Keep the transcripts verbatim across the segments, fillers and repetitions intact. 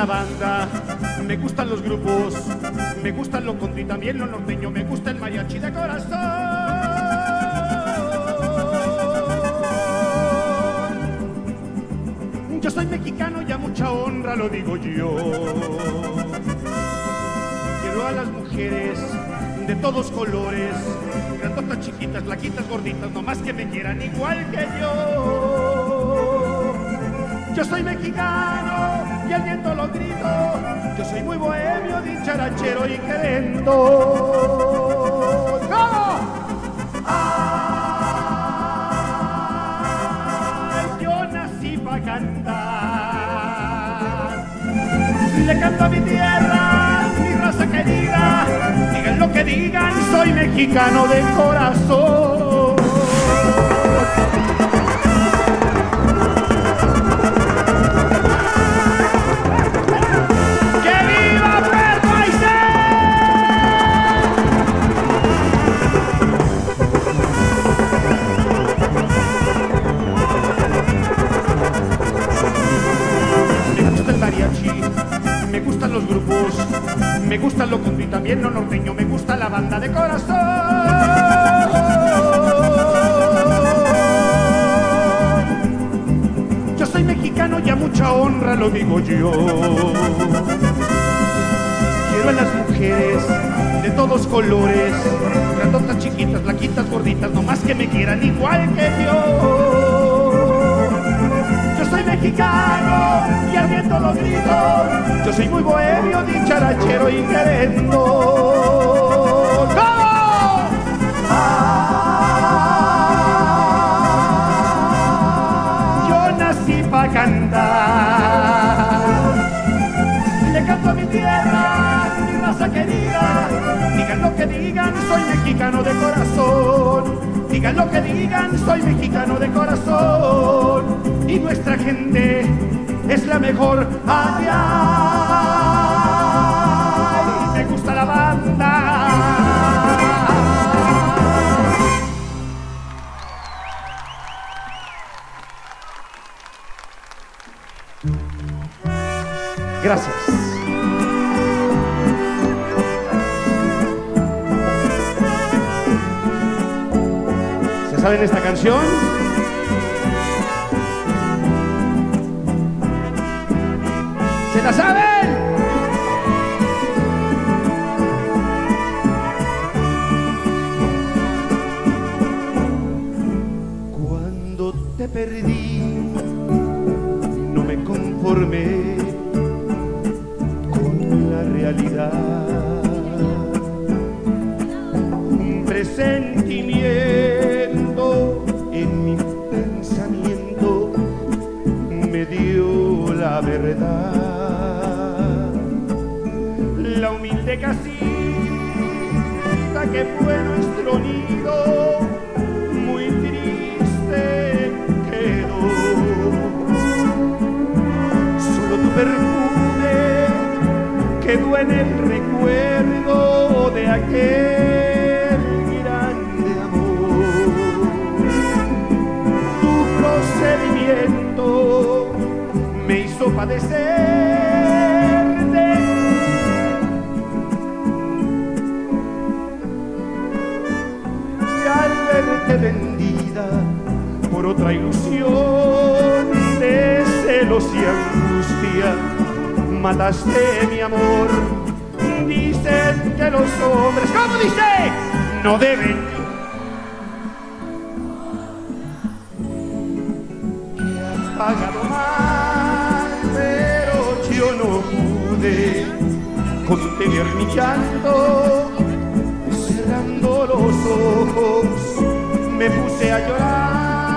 la banda, me gustan los grupos, me gustan lo country, también lo norteño, me gusta el mariachi de corazón. Yo soy mexicano y a mucha honra lo digo yo. Quiero a las mujeres de todos colores, grandotas, chiquitas, flaquitas, gorditas, nomás que me quieran igual que yo. Yo soy mexicano y al viento lo grito, yo soy muy bohemio, dicharachero y querendo. ¿Cómo? Ay, yo nací para cantar, le canto a mi tierra, mi raza querida, digan lo que digan, soy mexicano de corazón. Me gustan los grupos, me gustan lo country, también lo norteño, me gusta la banda de corazón. Yo soy mexicano y a mucha honra lo digo yo. Quiero a las mujeres de todos colores, grandotas, chiquitas, flaquitas, gorditas, nomás que me quieran igual que yo. Yo soy mexicano y al viento lo grito, yo soy muy bohemio, dicharachero y querendo. ¡Go! Ah, yo nací para cantar, le canto a mi tierra, mi raza querida, digan lo que digan, soy mexicano de corazón. Digan lo que digan, soy mexicano de corazón. Y nuestra gente es la mejor. Ay, ay, me gusta la banda. Gracias. ¿Se saben esta canción? ¿Se la saben? Cuando te perdí, no me conformé con la realidad. Un presentimiento en mi pensamiento me dio la verdad. La humilde casita que fue nuestro nido, muy triste quedó. Solo tu perfume quedó en el recuerdo de aquel grande amor. Tu procedimiento me hizo padecerte, y al verte vendida por otra ilusión de celos y angustia, mataste mi amor. Dicen que los hombres, ¿cómo dice? No deben. Que has pagado mal, pero yo no pude contener mi llanto. Cerrando los ojos me puse a llorar.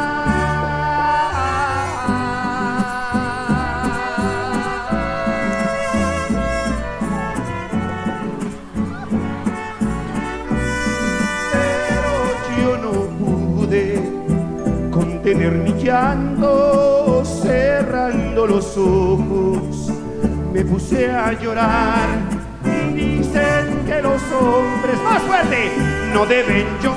Contener mi llanto, cerrando los ojos, me puse a llorar. Dicen que los hombres, más fuerte, no deben llorar.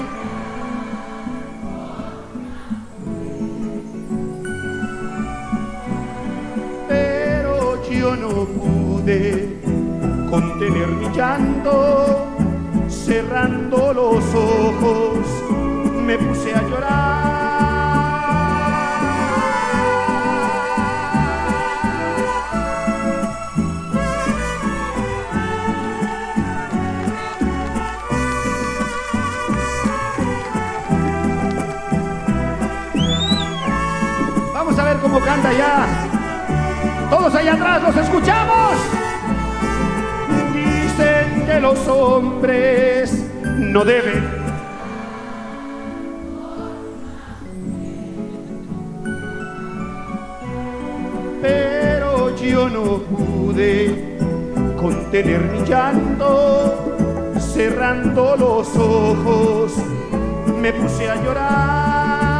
Pero yo no pude mi llanto, cerrando los ojos, me puse a llorar. Vamos a ver cómo canta ya. Todos allá atrás, ¿los escuchamos? Dicen que los hombres no deben, pero yo no pude contener mi llanto, cerrando los ojos, me puse a llorar.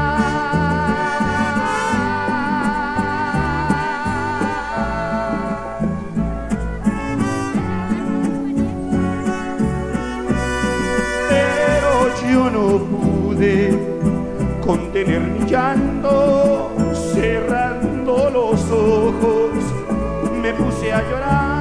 Yo no pude contener mi llanto, cerrando los ojos, me puse a llorar.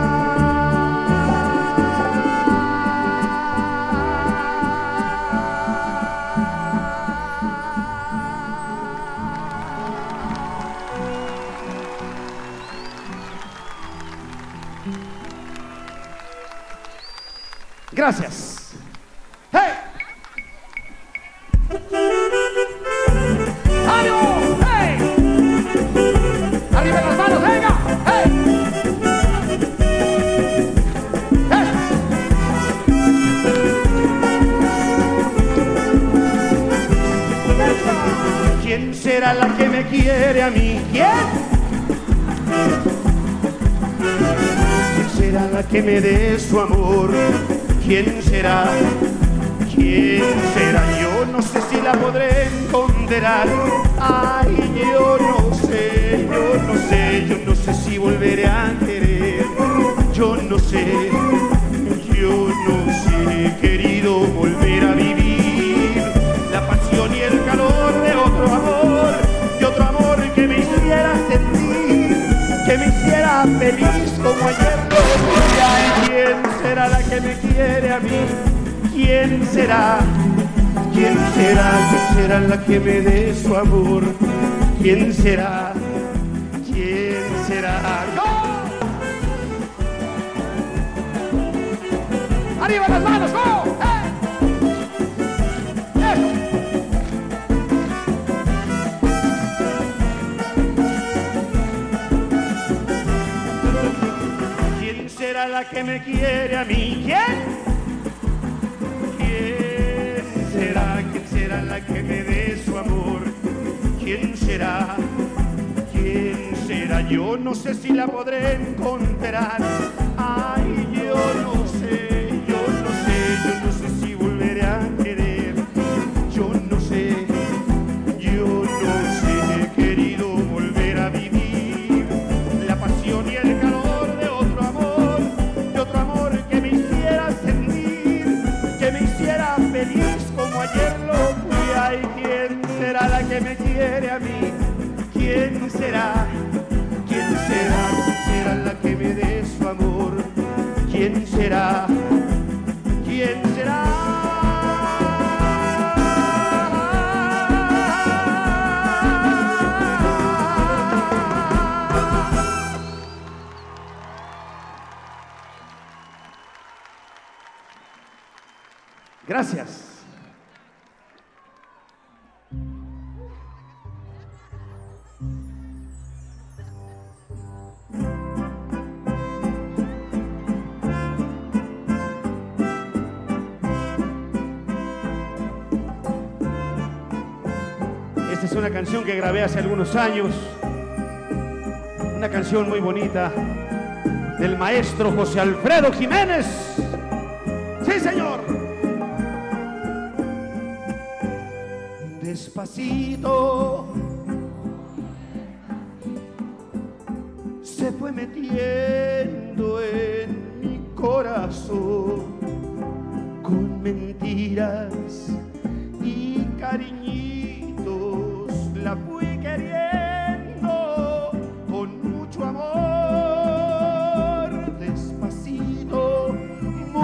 Gracias. ¡Hey! ¡Ánimo! ¡Hey! ¡Arriba las manos! ¡Venga! ¡Hey! ¡Hey! ¿Quién será la que me quiere a mí? ¿Quién? ¿Quién será la que me dé su amor? ¿Quién será? ¿Quién será? Yo no sé si la podré encontrar. Ay, yo no sé, yo no sé, yo no sé si volveré a querer. Yo no sé, yo no sé, he querido volver a vivir la pasión y el calor de otro amor, de otro amor que me hiciera sentir, que me hiciera feliz como ayer lo fui. Ay, ¿quién será la que me quiere a mí? ¿Quién será? ¿Quién será? ¿Quién será la que me dé su amor? ¿Quién será? ¿Quién será? ¡Go! ¡Arriba las manos! ¡Go! ¡Eh! ¡Eso! ¿Quién será la que me quiere a mí? ¿Quién? ¿Quién será la que me dé su amor? ¿Quién será? ¿Quién será? Yo no sé si la podré encontrar. Ay, yo no sé, yo no sé, yo no sé si volveré a querer. Yo no sé, yo no sé, he querido volver a vivir la pasión y el calor de otro amor, de otro amor que me hiciera sentir, que me hiciera feliz como ayer lo fui. Ay, ¿quién será la que me quiere a mí? ¿Quién será? ¿Quién será? ¿Quién será la que me dé su amor? ¿Quién será? ¿Quién será? Gracias. Esta es una canción que grabé hace algunos años, una canción muy bonita del maestro José Alfredo Jiménez. ¡Sí, señor! Despacito se fue metiendo en mi corazón con mentiras y cariñitos. La fui queriendo con mucho amor. Despacito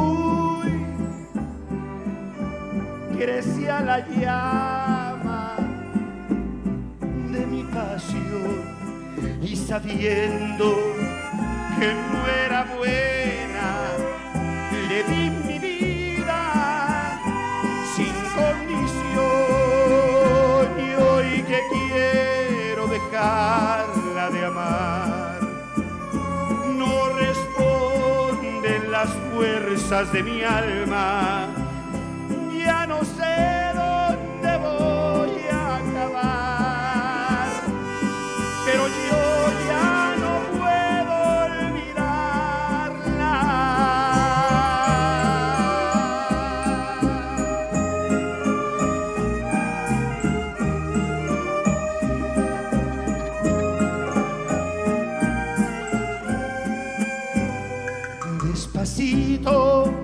crece a la llama de mi pasión, y sabiendo que no era buena, le di mi vida sin condición, y hoy que quiero dejarla de amar, no responden las fuerzas de mi alma. Ya no sé dónde voy a acabar, pero yo ya no puedo olvidarla. Despacito,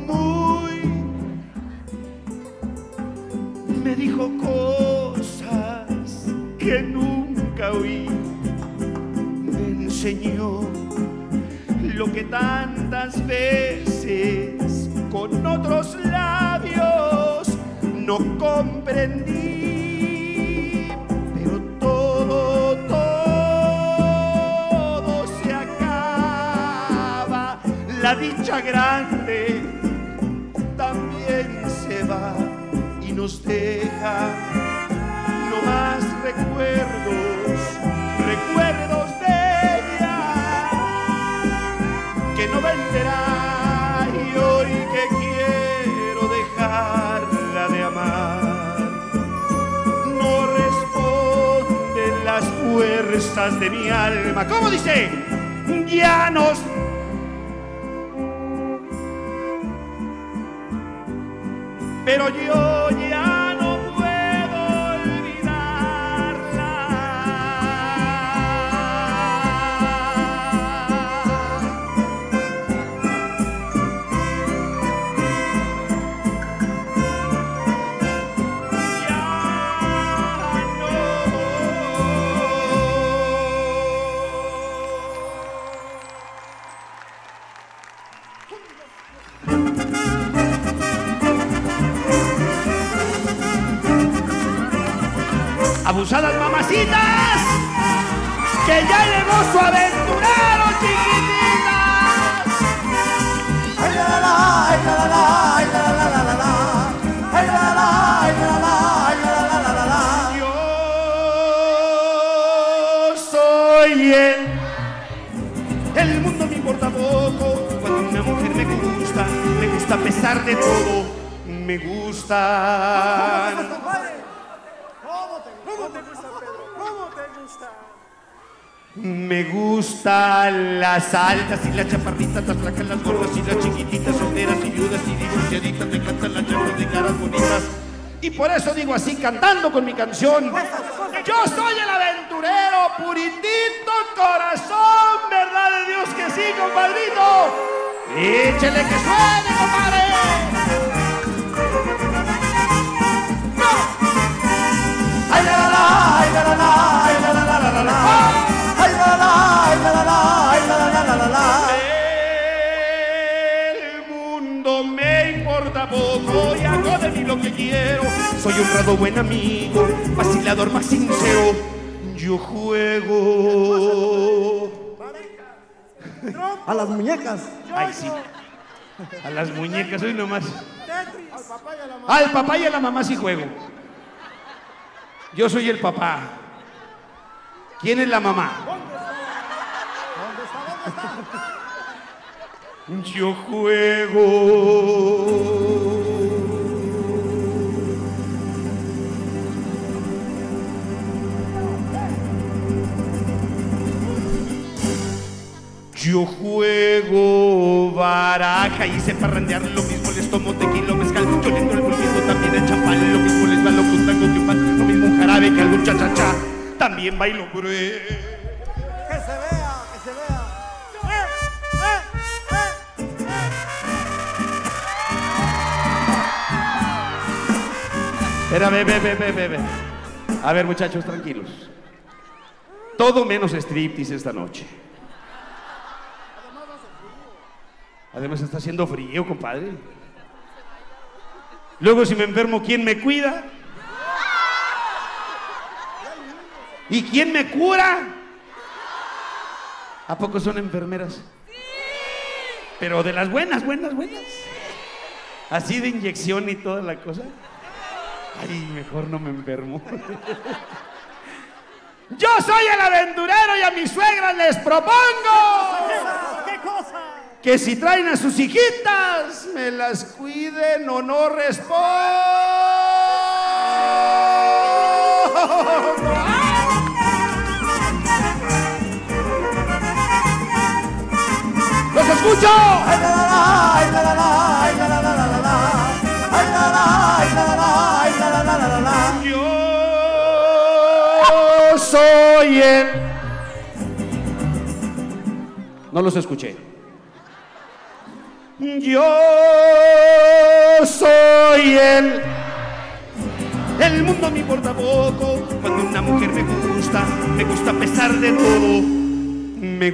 me dijo cosas que nunca oí, me enseñó lo que tantas veces con otros labios no comprendí, pero todo, todo se acaba, la dicha grande también se va, nos deja no más recuerdos, recuerdos de ella que no venderá, y hoy que quiero dejarla de amar, no responden las fuerzas de mi alma. ¿Cómo dice? Ya nos pero yo ya no puedo olvidarla. Ya no. Abusadas mamacitas, que ya llegó su aventurero, chiquititas. Ay la la ay la la ay la la la la ay la la ay la la ay la la la la. Yo soy él, el mundo me importa poco. Cuando una mujer me gusta, me gusta a pesar de todo, me gusta. Me gustan las altas y las chaparritas, las flacas, las gordas y las chiquititas, solteras y viudas y divorciaditas. Me encantan las llamas de caras bonitas. Y por eso digo así, cantando con mi canción: yo soy el aventurero, puritito corazón, verdad de Dios que sí, compadrito. Échele que suene, compadre. Ay la la la, ay la la la, ay la la la la la. Ay la la, ay la la la, ay la la la la la. El mundo me importa poco y hago de mí lo que quiero. Soy honrado, buen amigo, vacilador más sincero. Yo juego a las muñecas. Ay sí, a las muñecas hoy nomás. Al papá y a la mamá sí juego. Yo soy el papá. ¿Quién es la mamá? ¿Dónde está? ¿Dónde está? Yo juego Yo juego baraja y sé parrandear, lo mismo les tomo tequila o mezcal. Yo le entro el volviendo también el champán, lo mismo les va lo que un tango que un pan, lo mismo un jarabe que algún cha-cha-cha. También bailo bre. Que se vea, que se vea. ¡Eh, eh, eh, eh! Espera, ve, ve, ve, ve, ve, ve. A ver, muchachos, tranquilos. Todo menos striptease esta noche. Además está haciendo frío, compadre. Luego, si me enfermo, ¿quién me cuida? ¿Y quién me cura? ¿A poco son enfermeras? Pero de las buenas, buenas, buenas. Así de inyección y toda la cosa. Ay, mejor no me enfermo. Yo soy el aventurero y a mis suegras les propongo ¿Qué cosa? que si traen a sus hijitas, me las cuiden o no respondo. ¡Los escucho! Ay, la, la, ay, la, la, la, ay, la, la, la, la, la. Ay, la, la, ay, la, la, la, ay, la, la, la, la, la. Yo soy el... No los escuché. Yo soy el... El mundo me importa poco. Cuando una mujer me gusta, me gusta a pesar de todo. Me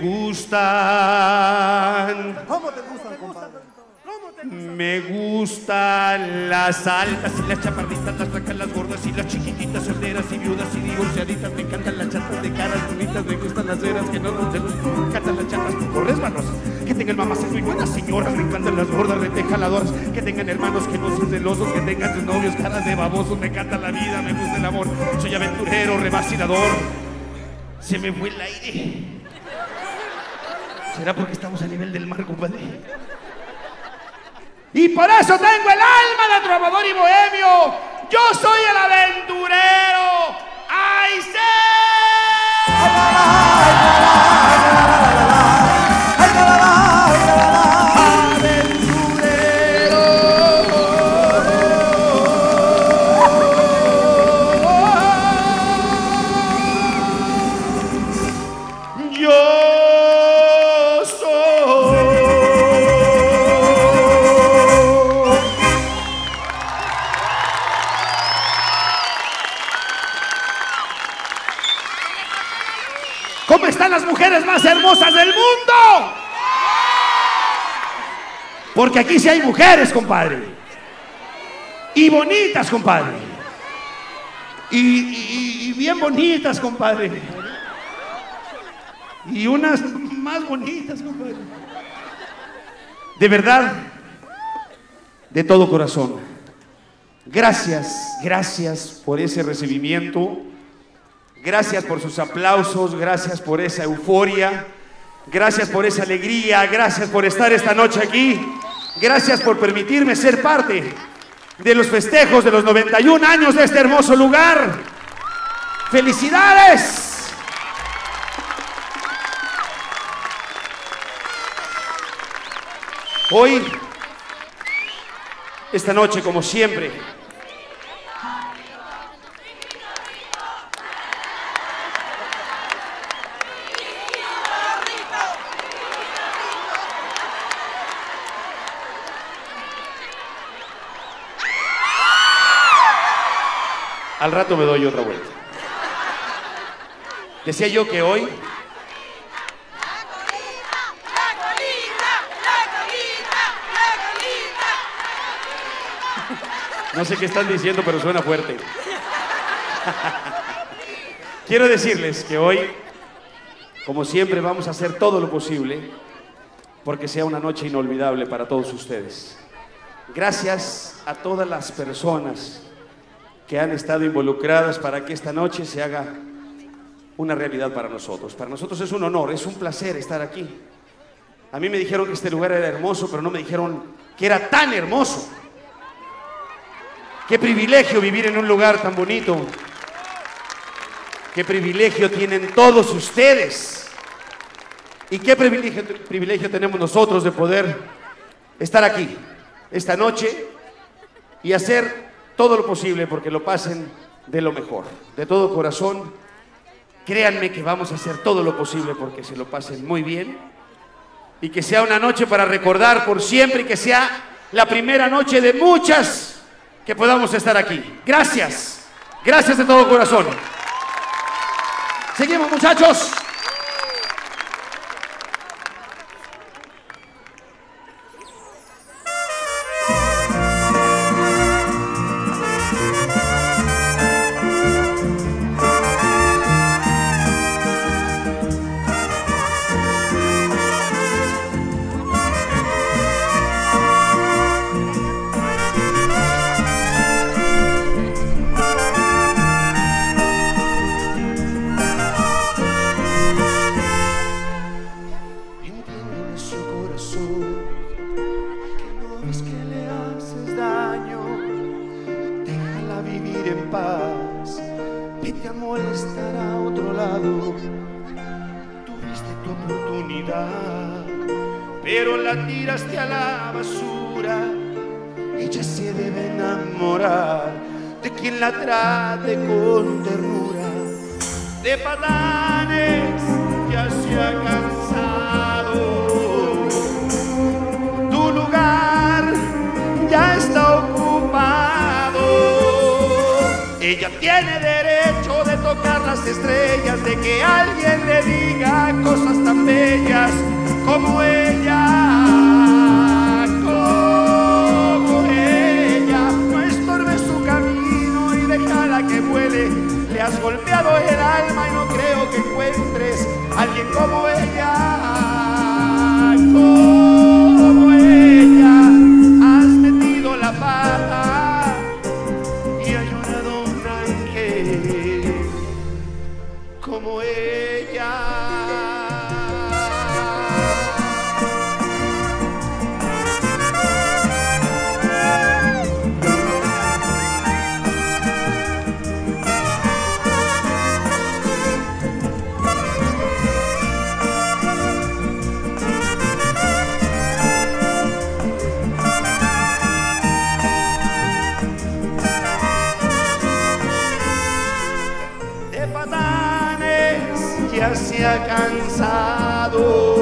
gustan. ¿Cómo te gustan, compadre? Me gustan las altas y las chaparritas, las flacas, las gordas y las chiquititas, solteras y viudas y divorciaditas. Me encantan las chatas de caras bonitas, me gustan las veras que no son celos. Me encantan las chatas con resbalosas, que tengan mamás muy buenas señoras. Me encantan las gordas retejaladoras, que tengan hermanos que no son celosos, que tengan sus novios caras de babosos. Me encanta la vida, me gusta el amor. Soy aventurero, revacilador. Se me fue el aire. ¿Será porque estamos a nivel del mar, compadre? Y por eso tengo el alma de trovador y bohemio. Yo soy el aventurero. ¡Ay, sí! Aventurero. Yo ¿cómo están las mujeres más hermosas del mundo? Porque aquí sí hay mujeres, compadre. Y bonitas, compadre. Y, y, y bien bonitas, compadre. Y unas más bonitas, compadre. De verdad, de todo corazón, gracias, gracias por ese recibimiento. Gracias por sus aplausos, gracias por esa euforia, gracias por esa alegría, gracias por estar esta noche aquí, gracias por permitirme ser parte de los festejos de los noventa y un años de este hermoso lugar. ¡Felicidades! Hoy, esta noche, como siempre, al rato me doy otra vuelta. Decía yo que hoy... No sé qué están diciendo, pero suena fuerte. Quiero decirles que hoy, como siempre, vamos a hacer todo lo posible porque sea una noche inolvidable para todos ustedes. Gracias a todas las personas que han estado involucradas para que esta noche se haga una realidad para nosotros. Para nosotros es un honor, es un placer estar aquí. A mí me dijeron que este lugar era hermoso, pero no me dijeron que era tan hermoso. Qué privilegio vivir en un lugar tan bonito. Qué privilegio tienen todos ustedes. Y qué privilegio, privilegio tenemos nosotros de poder estar aquí esta noche y hacer todo lo posible porque lo pasen de lo mejor. De todo corazón, créanme que vamos a hacer todo lo posible porque se lo pasen muy bien y que sea una noche para recordar por siempre y que sea la primera noche de muchas que podamos estar aquí. Gracias, gracias de todo corazón. Seguimos, muchachos. haces daño, déjala vivir en paz. Vete a molestar a otro lado. Tuviste tu oportunidad, pero la tiraste a la basura. Ella se debe enamorar de quien la trate con ternura. De patanes ya se ha cansado, tu lugar ya está ocupado. Ella tiene derecho de tocar las estrellas, de que alguien le diga cosas tan bellas como ella. Como ella, no estorbe su camino y déjala que vuele. Le has golpeado el alma y no creo que encuentres a alguien como ella. Como ella, has metido la pata y ha llorado un ángel como ella. Ya se ha cansado,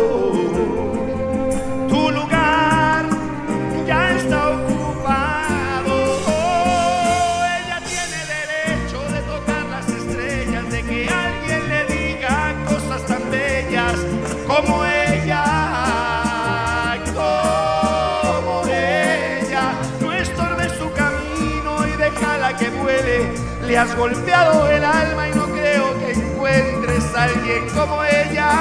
tu lugar ya está ocupado. Oh, ella tiene derecho de tocar las estrellas, de que alguien le diga cosas tan bellas como ella. Como ella, no estorbe su camino y déjala que vuele. Le has golpeado el alma y no creo que encuentres a alguien como ella.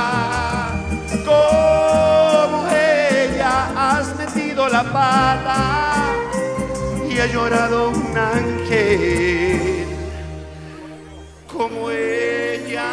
Como ella, has metido la pata y ha llorado un ángel como ella.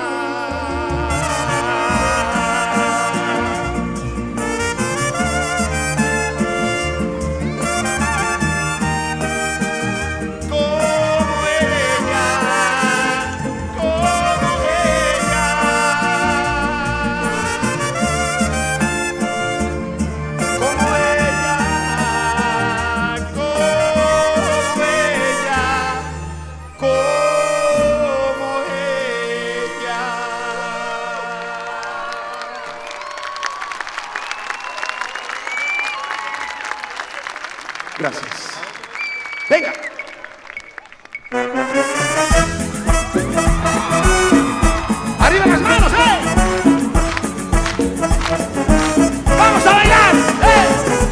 Gracias. Venga. Arriba las manos, ¡eh! Vamos a bailar, ¡eh!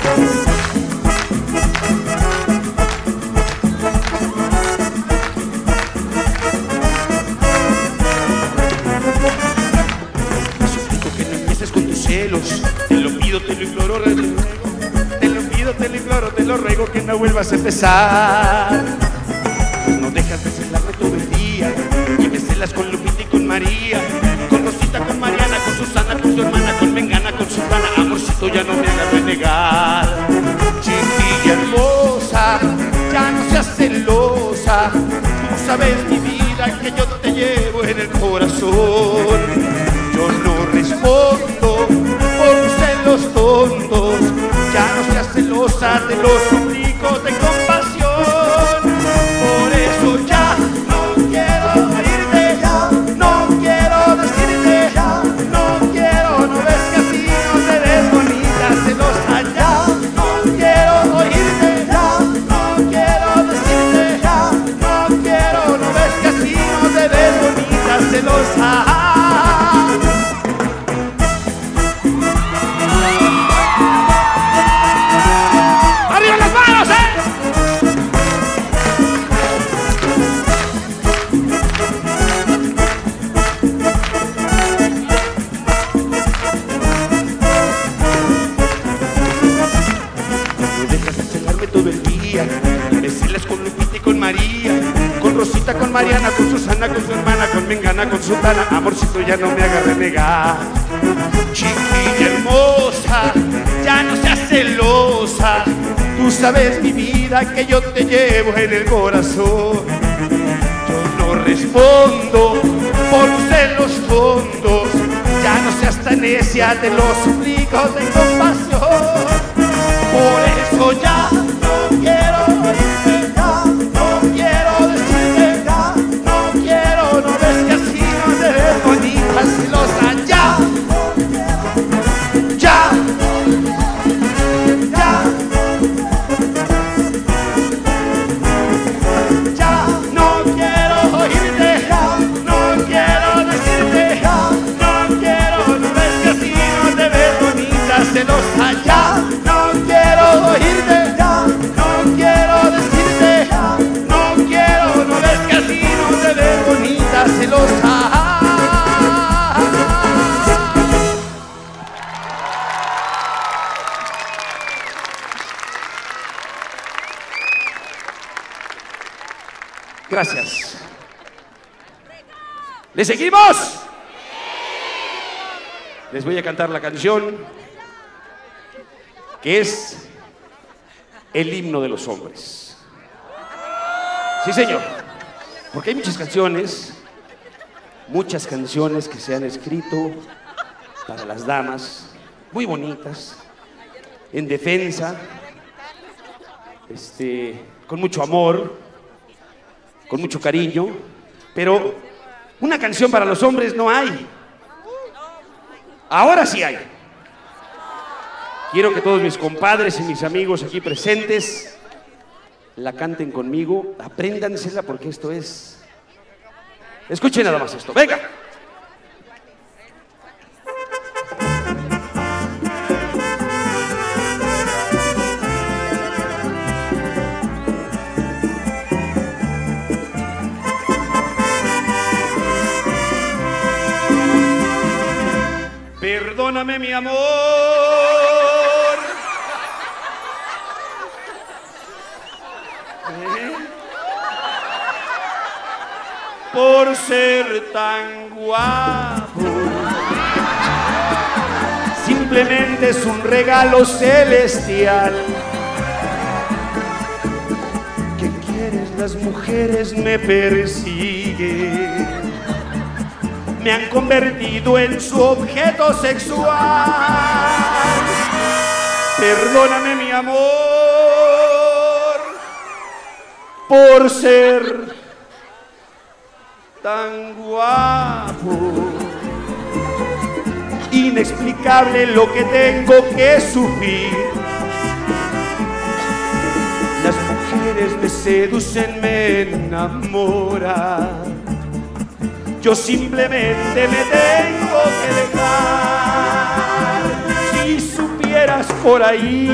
Te suplico que no empieces con tus celos. Te lo pido, te lo imploro, te lo ruego. Te lo imploro, te lo ruego que no vuelvas a empezar. Pues no dejas de celarme todo el día y me celas con Lupita y con María, con Rosita, con Mariana, con Susana, con su hermana, con Mengana, con Sultana. Amorcito, ya no me hagas renegar. Chiquilla hermosa, ya no seas celosa. Tú sabes, mi vida, que yo te llevo en el corazón. Yo no respondo por tus celos tontos. Ya no seas celosa, te lo suplico de compasión. Por eso ya no quiero oírte, ya no quiero decirte, ya no quiero, no ves que así no te ves bonita, celosa, ya no quiero oírte, ya no quiero decirte, ya no quiero, no ves que así no te ves bonita, celosa. Con Mariana, con Susana, con su hermana, con Mengana, con Sultana. Amorcito, ya no me hagas renegar. Chiquilla hermosa, ya no seas celosa. hermosa, tú sabes mi vida que yo te llevo en el corazón. Yo no respondo por celos fondos, ya no seas tan necia, te lo suplico de compasión. Por eso ya no quiero irme, ya no quiero decirte, ya no quiero, no ves que así no te ves bonita, celosa, ya, ya, ya, ya no quiero irte, ya no quiero decirte, ya no quiero, no ves que así no te ves bonita, celosa, ya. Oírte, ya, no quiero decirte, ya, no quiero, no ves que así no te ves bonita, celosa. Gracias. ¿Le seguimos? Les voy a cantar la canción que es el himno de los hombres. Sí, señor, porque hay muchas canciones, muchas canciones que se han escrito para las damas, muy bonitas, en defensa, este, con mucho amor, con mucho cariño, pero una canción para los hombres no hay. Ahora sí hay. Quiero que todos mis compadres y mis amigos aquí presentes la canten conmigo, apréndansela porque esto es... Escuchen nada más esto, venga. Perdóname, mi amor, ¿eh? por ser tan guapo. Simplemente es un regalo celestial. ¿Qué quieres? Las mujeres me persiguen, me han convertido en su objeto sexual. Perdóname, mi amor, por ser tan guapo. Inexplicable lo que tengo que sufrir. Las mujeres me seducen, me enamoran. Yo simplemente me tengo que dejar. Si supieras por ahí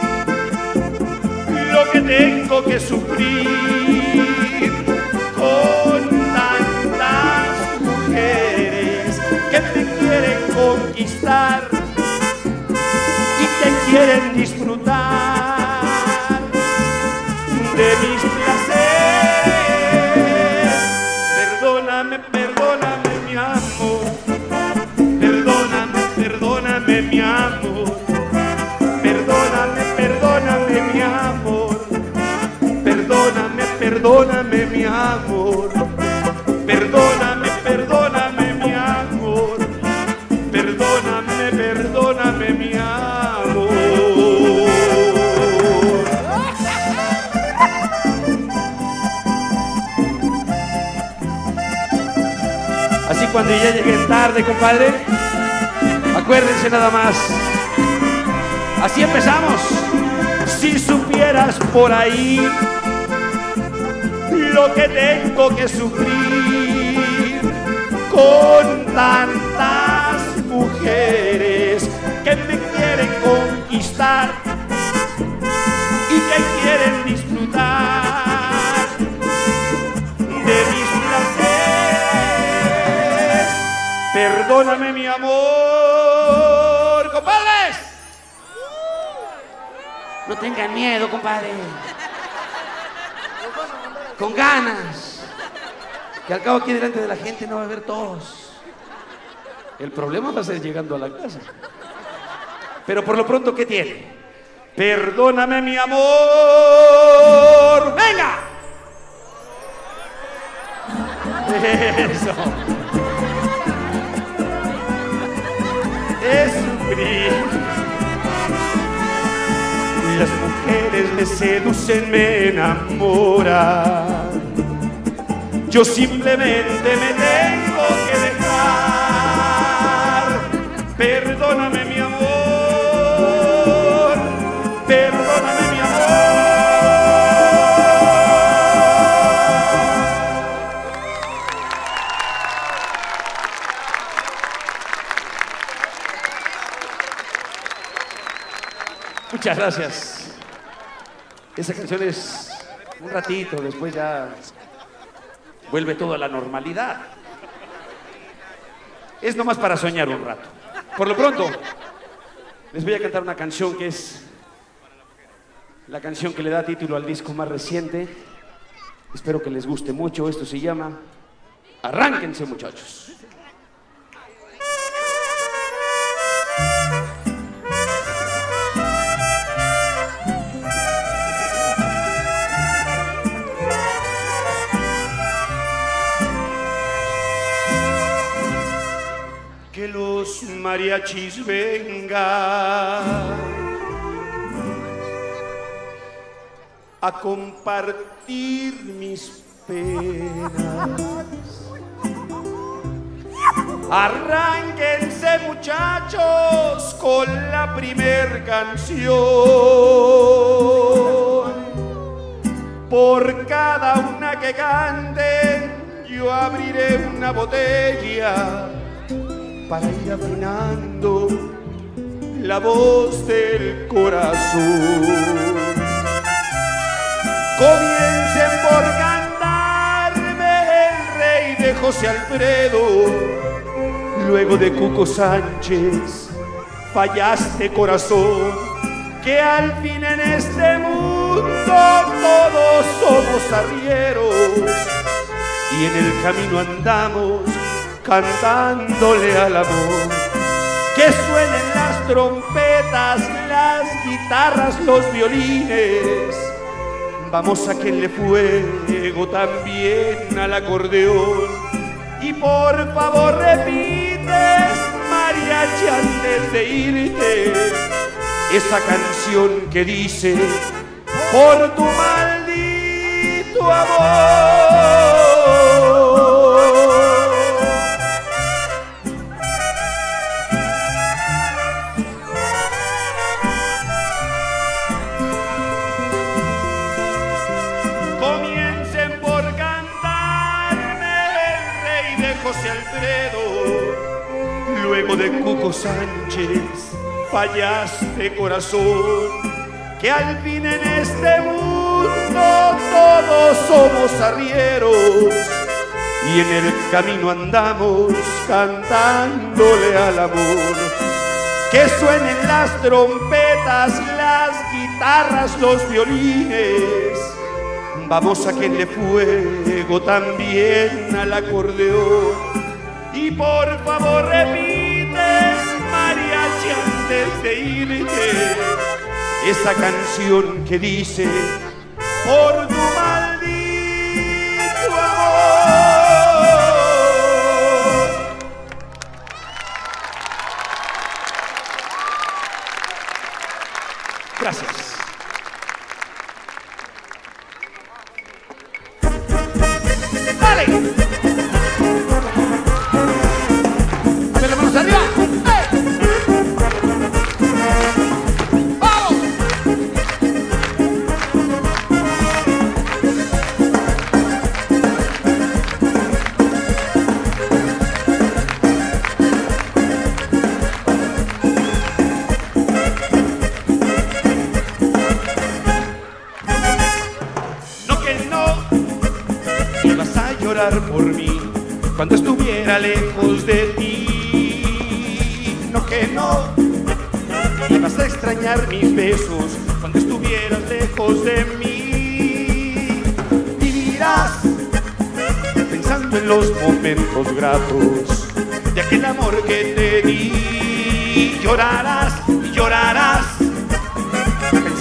lo que tengo que sufrir con tantas mujeres que me quieren conquistar y que quieren disfrutar de mis placeres. Perdóname, perdóname, mi amor. Perdóname, perdóname, mi amor. Perdóname, perdóname, mi amor. Perdóname, perdóname, mi amor. Perdóname, perdóname, mi amor. Perdóname, perdóname, mi amor. Así cuando ya lleguen tarde, compadre, acuérdense nada más. Así empezamos. Si supieras por ahí lo que tengo que sufrir con tantas mujeres que me quieren conquistar y que quieren disfrutar de mis placeres. Perdóname, mi amor, compadres. No tengan miedo, compadre. Con ganas. Que al cabo aquí delante de la gente no va a haber todos. El problema va a ser llegando a la casa. Pero por lo pronto, ¿qué tiene? Perdóname, mi amor. ¡Venga! Eso. Es sufrir. Las mujeres me seducen, me enamoran. Yo simplemente me tengo que dejar. Perdóname, mi amor. Perdóname, mi amor. Muchas gracias. Esa canción es un ratito, después ya vuelve todo a la normalidad. Es nomás para soñar un rato. Por lo pronto, les voy a cantar una canción que es la canción que le da título al disco más reciente. Espero que les guste mucho. Esto se llama Arránquense, muchachos. Que los mariachis vengan a compartir mis penas. Arránquense, muchachos, con la primer canción. Por cada una que canten, yo abriré una botella para ir afinando la voz del corazón. Comiencen por cantarme El Rey de José Alfredo. Luego de Cuco Sánchez, Fallaste, corazón, que al fin en este mundo todos somos arrieros y en el camino andamos cantándole al amor. Que suenen las trompetas, las guitarras, los violines. Vamos a quenle fuego también al acordeón. Y por favor repites, mariachi, antes de irte, esa canción que dice: por tu maldito amor. José Alfredo, luego de Cuco Sánchez, Fallaste, corazón, que al fin en este mundo todos somos arrieros y en el camino andamos cantándole al amor. Que suenen las trompetas, las guitarras, los violines. Vamos a quenle fuego también al acordeón. Y por favor repites, mariachi, antes de irte, esa canción que dice: por tu maldito amor. Gracias. ¡Dale! ¡A ver, las manos arriba! ¡Eh! ¡Vamos! No, que no ibas a llorar por mí cuando estuviera lejos de ti. No, que no ibas a extrañar mis besos cuando estuvieras lejos de mí. Vivirás pensando en los momentos gratos de aquel amor que te di. Llorarás y llorarás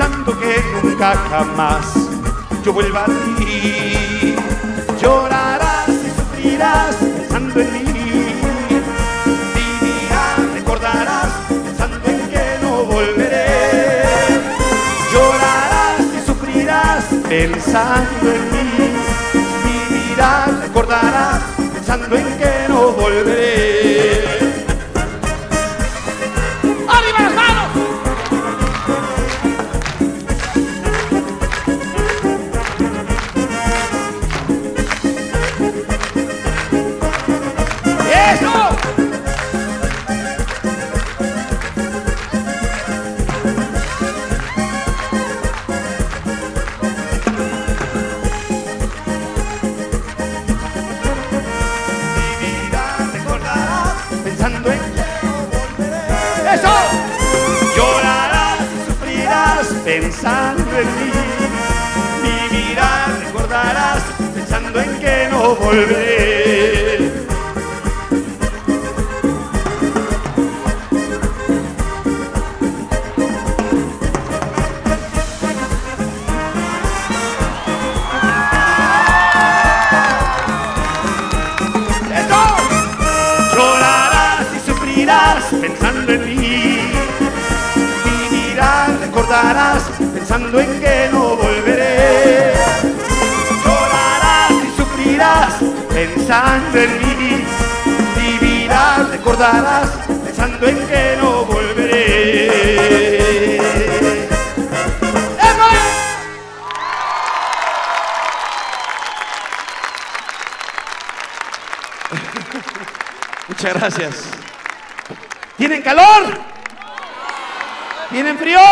que nunca jamás yo vuelva a ti. Llorarás y sufrirás pensando en mí, vivirás, recordarás pensando en que no volveré. Llorarás y sufrirás pensando en mí, vivirás, recordarás pensando en que no volveré. ¡Arriba las manos! ¡Eso! Vivirás, recordarás pensando en que no volveré. ¡Eso! Llorarás y sufrirás pensando en mí, vivirás, recordarás pensando en que no volveré. Pensando en mí, vivirás, recordarás pensando en que no volveré. Llorarás y sufrirás pensando en mí, vivirás, recordarás pensando en que no volveré. Muchas gracias. ¿Tienen calor? ¿Tienen frío?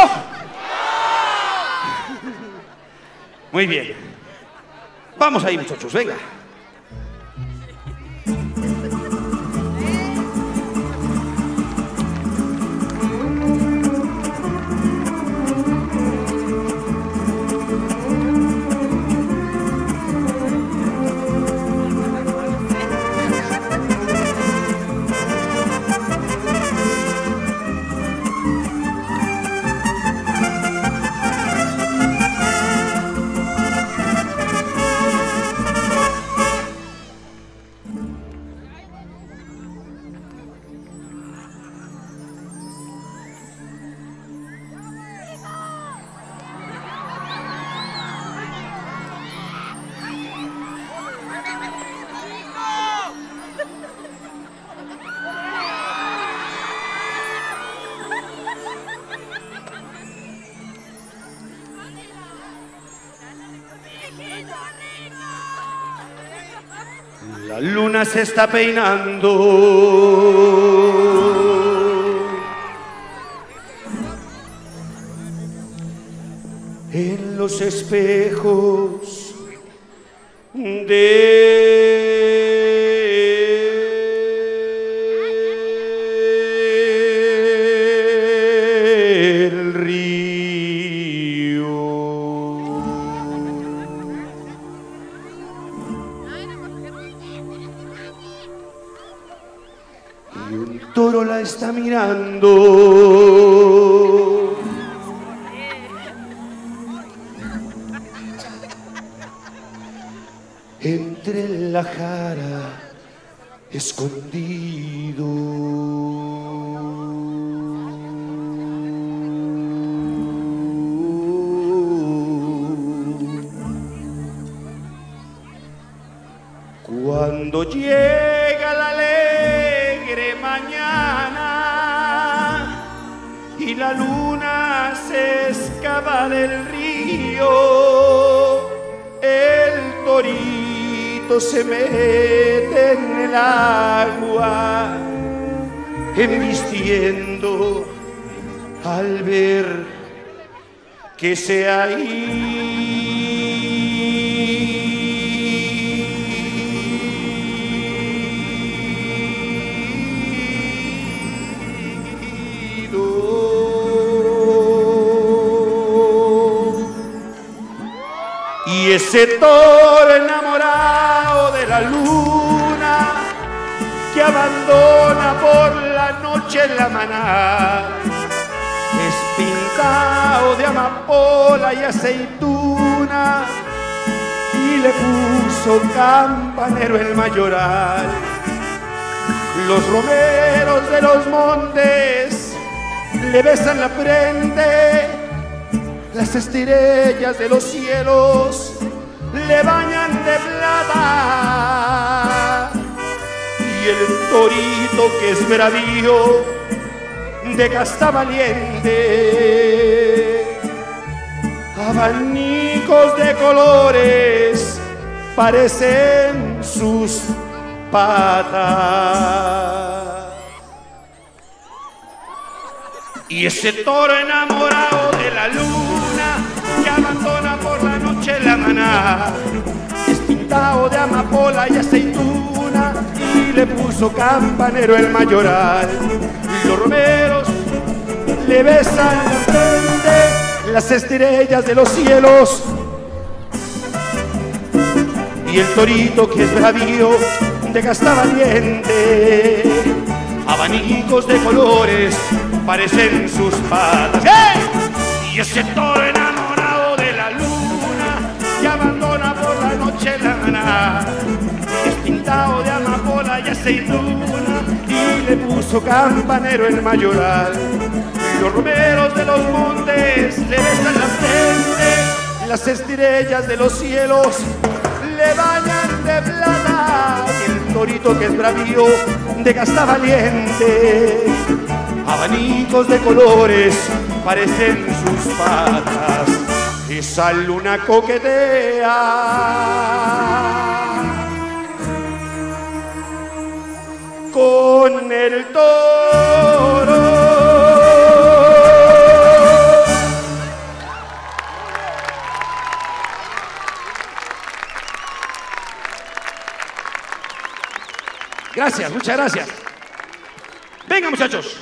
Muy bien. Vamos ahí, muchachos, venga. La luna se está peinando en los espejos del río. Y un toro la está mirando. Entre la jara, escondido. Cuando llega la alegre mañana y la luna se escapa del río, el torito se mete en el agua, embistiendo al ver que se ha y ese toro enamorado de la luna que abandona por la noche la manada es pintado pintado de amapola y aceituna, y le puso campanero el mayoral. Los romeros de los montes le besan la frente, las estrellas de los cielos le bañan de plata, y el torito que es bravío de casta valiente, abanicos de colores parecen sus patas. Y ese toro enamorado de la luna que abandona por la noche la manada, es pintado de amapola y aceituna, y le puso campanero el mayoral. Los romeros le besan la frente, las estrellas de los cielos, y el torito que es bravío de casta valiente, abanicos de colores parecen sus patas. ¡Hey! Y ese toro enamorado de la luna que abandona por la noche la manada, es pintado de amapola y aceituna, y le puso campanero el mayoral. Los romeros de los montes le besan la frente, las estrellas de los cielos le bañan de plata, y el torito que es bravío de casta valiente, abanicos de colores parecen sus patas. Esa luna coquetea con el toro. Gracias, muchas gracias. Venga, muchachos.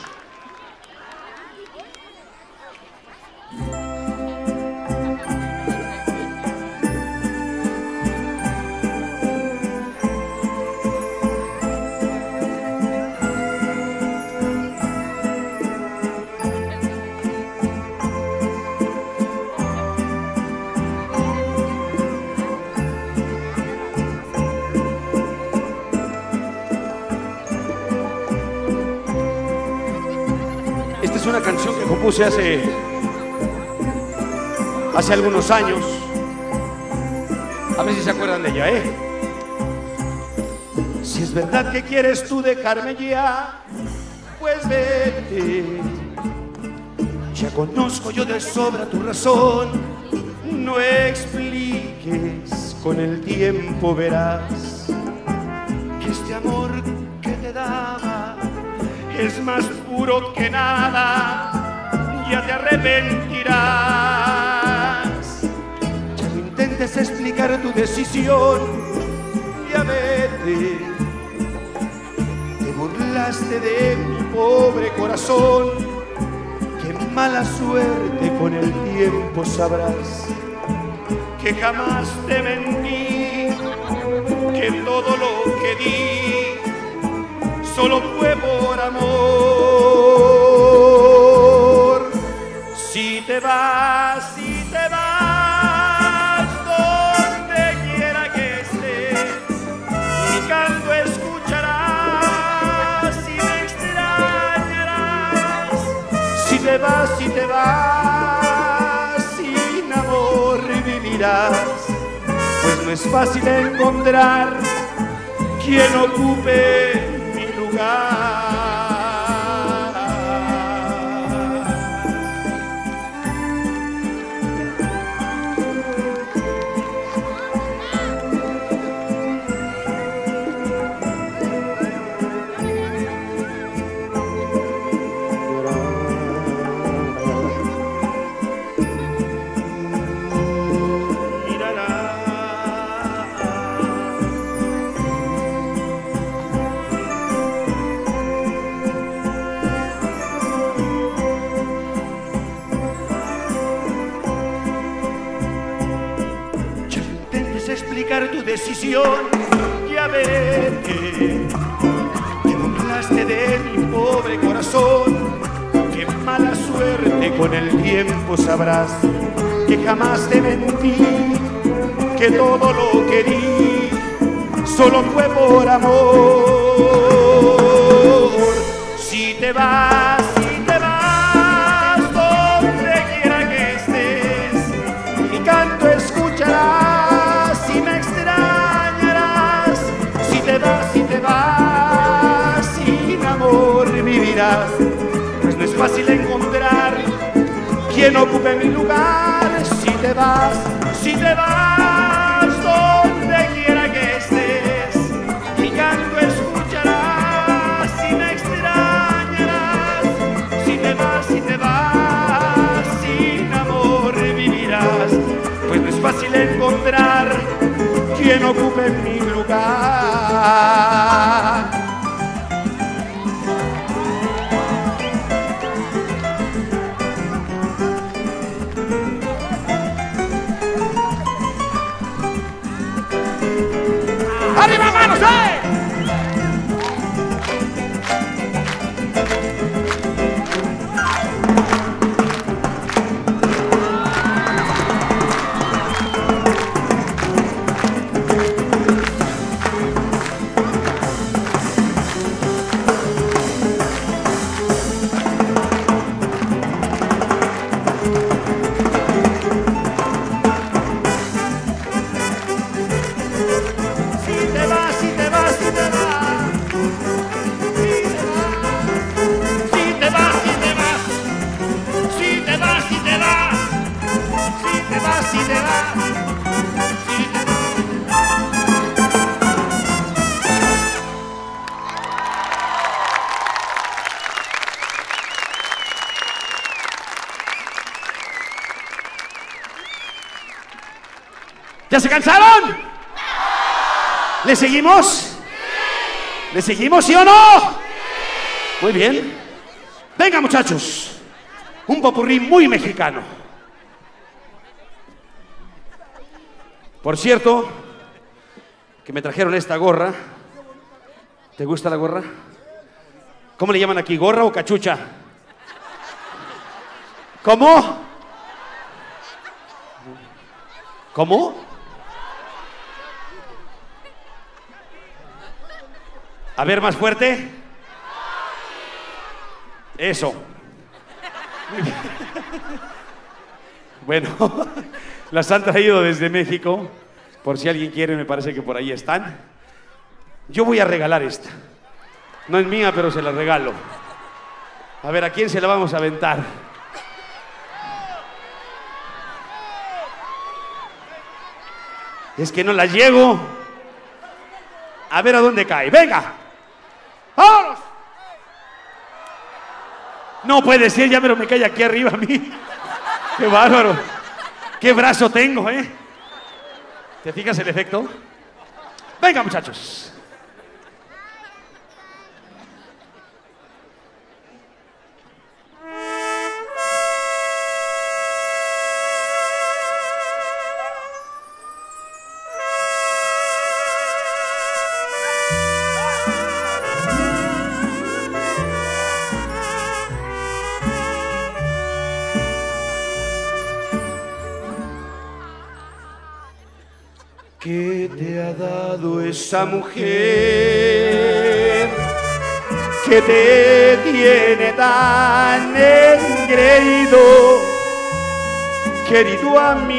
Es una canción que compuse hace, hace algunos años. A ver si se acuerdan de ella, ¿eh? Si es verdad que quieres tú dejarme ya, pues vete. Ya conozco yo de sobra tu razón. No expliques, con el tiempo verás que este amor que te daba es más puro que nada, ya te arrepentirás. Ya no intentes explicar tu decisión, ya vete. Te burlaste de mi pobre corazón, qué mala suerte, con el tiempo sabrás que jamás te mentí, que todo lo que di solo fue por amor. Si te vas, si te vas, donde quiera que estés, mi canto escucharás y me extrañarás. Si te vas, si te vas, sin amor vivirás, pues no es fácil encontrar quien ocupe lugar. Tu decisión, ya vete. Te burlaste de mi pobre corazón, qué mala suerte, con el tiempo sabrás que jamás te mentí, que todo lo querí, solo fue por amor. Si te vas, si te vas, donde quiera que estés, mi canto escucharás y me extrañarás. Si te vas, si te vas, sin amor vivirás, pues no es fácil encontrar quien ocupe mi lugar. Si te vas, si te vas, donde quiera que estés, mi canto escucharás y me extrañarás. Si te vas, si te vas, sin amor vivirás, pues no es fácil encontrar quien ocupe mi lugar. ¡Arriba, manos, eh! ¿Ya se cansaron? ¿Le seguimos? ¿Le seguimos, sí o no? Muy bien. Venga, muchachos. Un popurrí muy mexicano. Por cierto, que me trajeron esta gorra. ¿Te gusta la gorra? ¿Cómo le llaman aquí? ¿Gorra o cachucha? ¿Cómo? ¿Cómo? A ver, más fuerte. Eso. Bueno, las han traído desde México. Por si alguien quiere, me parece que por ahí están. Yo voy a regalar esta. No es mía, pero se la regalo. A ver, ¿a quién se la vamos a aventar? Es que no la llego. A ver a dónde cae. ¡Venga! ¡Vámonos! No puede ser, ya me cae aquí arriba a mí. ¡Qué bárbaro! ¡Qué brazo tengo, eh! ¿Te fijas el efecto? ¡Venga, muchachos! ¿Qué te ha dado esa mujer que te tiene tan engreído, querido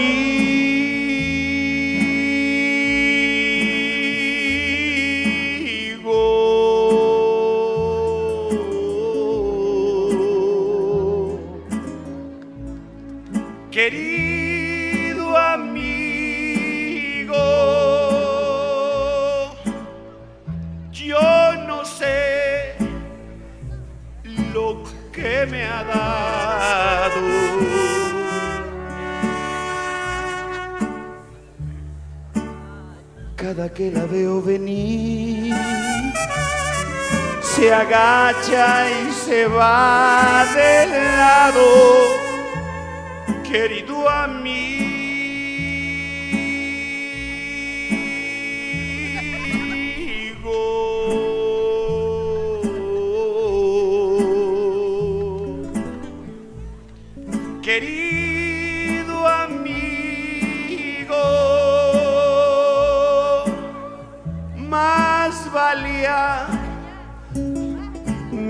amigo? Querido amigo, yo no sé lo que me ha dado. Cada que la veo venir, se agacha y se va del lado, querido amigo.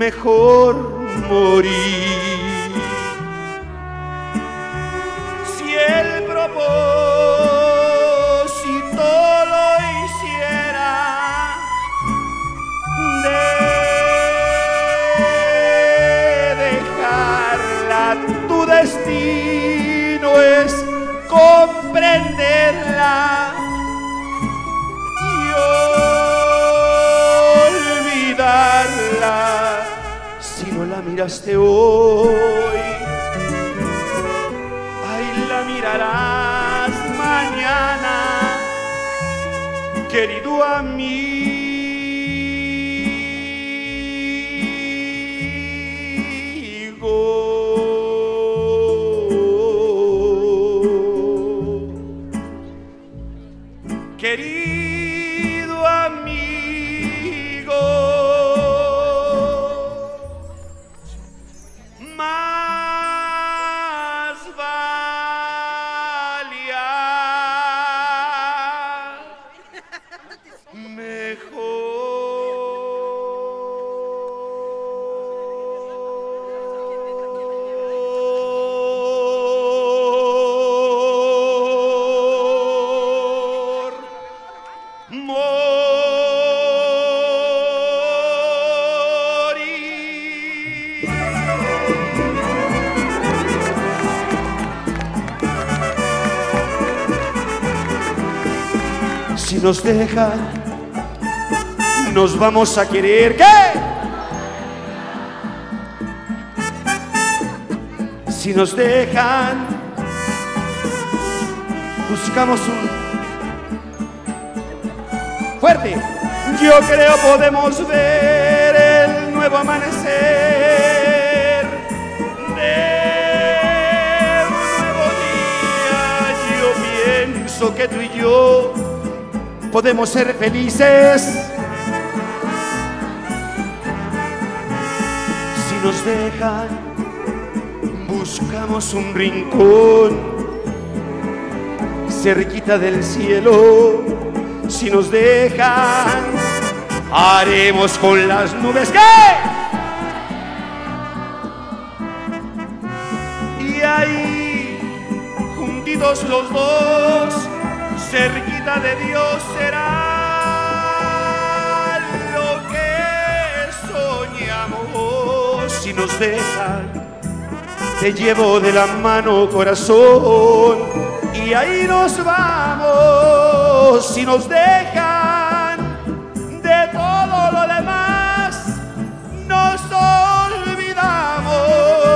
mejor morir. Si el propósito lo hiciera de dejarla, tu destino es comprenderla y olvidarla. Si no la miraste hoy, ay, la mirarás mañana, querido amigo. Querido amigo, más valía mejor. Si nos dejan, nos vamos a querer. ¿Qué? Si nos dejan, buscamos un fuerte. Yo creo podemos ver el nuevo amanecer de un nuevo día. Yo pienso que tú y yo podemos ser felices. Si nos dejan, buscamos un rincón cerquita del cielo. Si nos dejan, haremos con las nubes. ¿Qué? Y ahí, juntitos los dos, cerquita de Dios será lo que soñamos. Si nos dejan, te llevo de la mano, corazón, y ahí nos vamos. Si nos dejan, de todo lo demás nos olvidamos.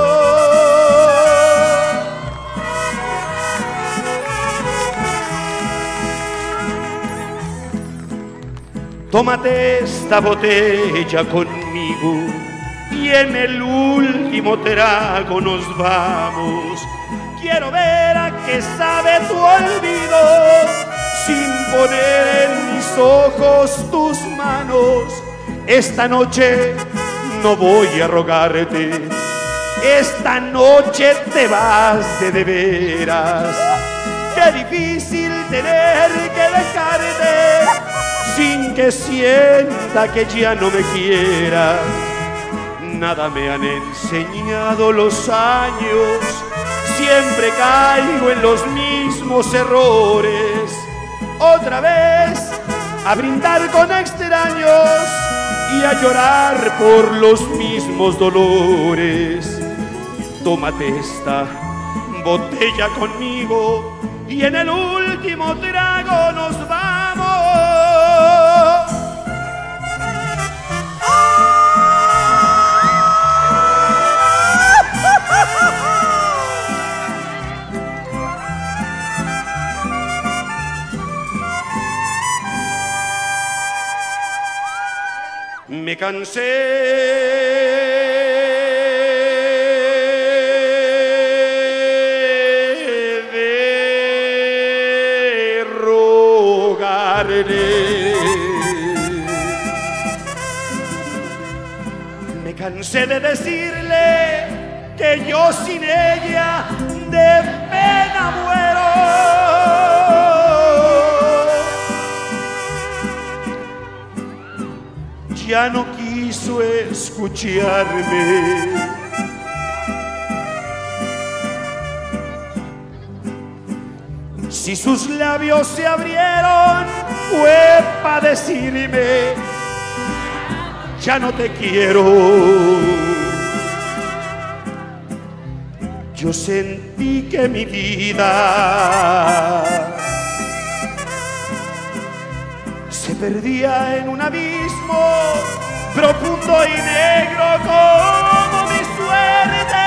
Tómate esta botella conmigo y en el último trago nos vamos. Quiero ver a qué sabe tu olvido sin poner en mis ojos tus manos. Esta noche no voy a rogarte, esta noche te vas de de veras. Qué difícil tener que dejarte sin que sienta que ya no me quiera. Nada me han enseñado los años, siempre caigo en los mismos errores. Otra vez a brindar con extraños y a llorar por los mismos dolores. Tómate esta botella conmigo y en el último trago nos vamos. Me cansé de rogarle, me cansé de decirle que yo sin ella de pena muero. Ya no quiero quiso escucharme. Si sus labios se abrieron, fue para decirme, ya no te quiero. Yo sentí que mi vida se perdía en un abismo profundo y negro como mi suerte.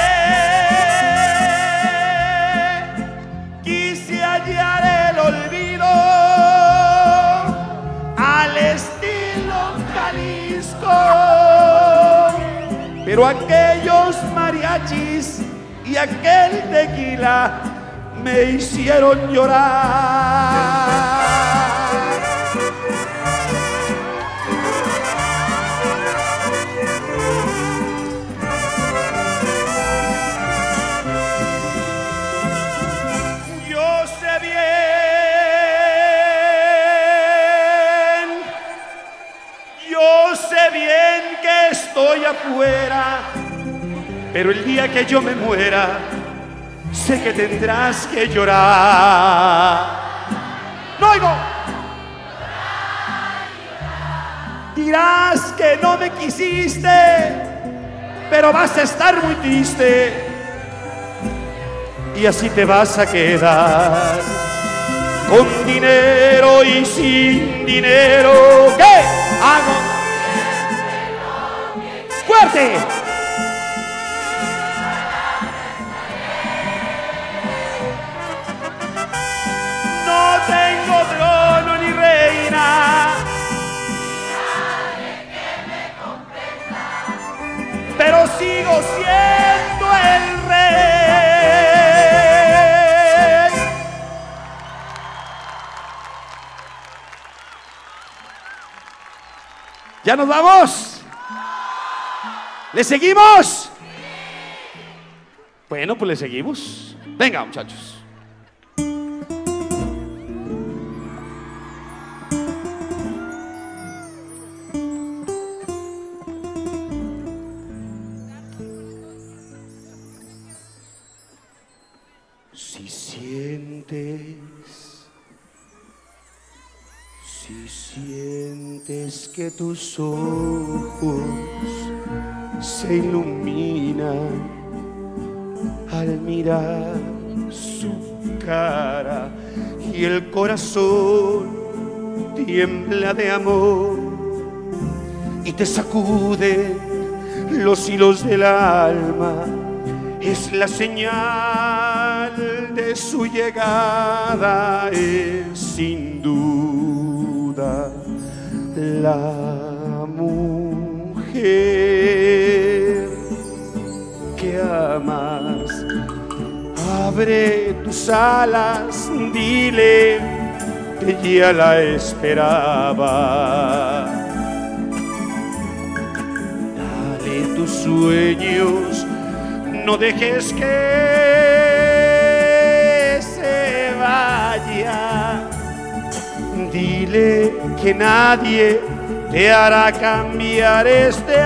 Quise hallar el olvido al estilo Jalisco, pero aquellos mariachis y aquel tequila me hicieron llorar. Estoy afuera, pero el día que yo me muera, sé que tendrás que llorar. ¡No oigo! Dirás que no me quisiste, pero vas a estar muy triste y así te vas a quedar con dinero y sin dinero. ¿Qué hago? ¡Fuerte! No tengo trono ni reina, pero sigo siendo el rey. ¿Ya nos vamos? ¿Le seguimos? Bueno, pues le seguimos. Venga, muchachos. Si sientes, si sientes que tus ojos se iluminan al mirar su cara y el corazón tiembla de amor y te sacude los hilos del alma, es la señal de su llegada, es sin duda la mujer que amas. Abre tus alas, dile que ya la esperaba. Dale tus sueños, no dejes que se vaya. Dile que nadie te hará cambiar este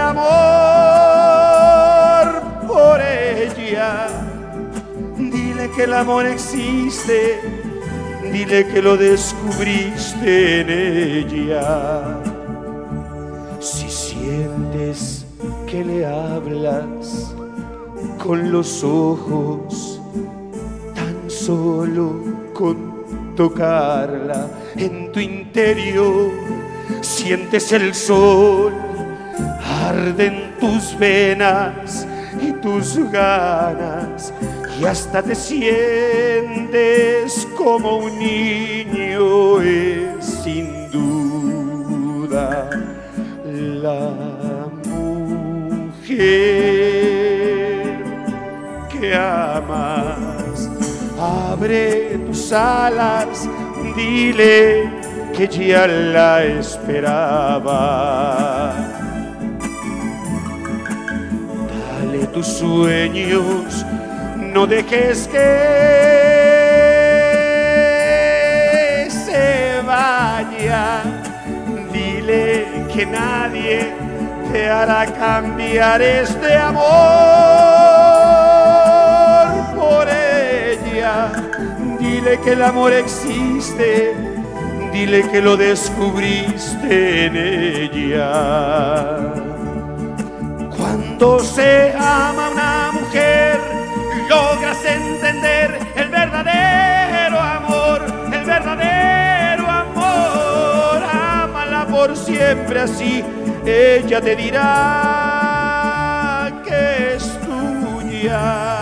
amor por ella. Dile que el amor existe, dile que lo descubriste en ella. Si sientes que le hablas con los ojos, tan solo con tocarla en tu interior, sientes el sol, arden tus venas y tus ganas, y hasta te sientes como un niño. Es sin duda la mujer que amas. Abre tus alas, dile que ya la esperaba. Dale tus sueños, no dejes que se vaya. Dile que nadie te hará cambiar este amor por ella. Dile que el amor existe, dile que lo descubriste en ella. Cuando se ama a una mujer, logras entender el verdadero amor, el verdadero amor. Ámala por siempre así, ella te dirá que es tuya.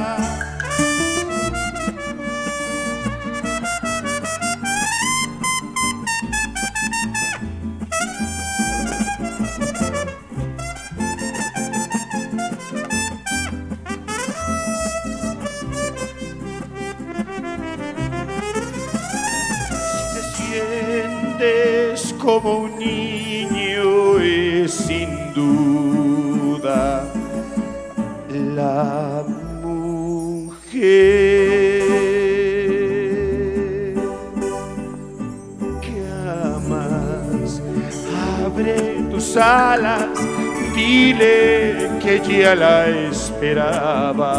Como un niño es sin duda la mujer que amas. Abre tus alas, dile que ya la esperaba.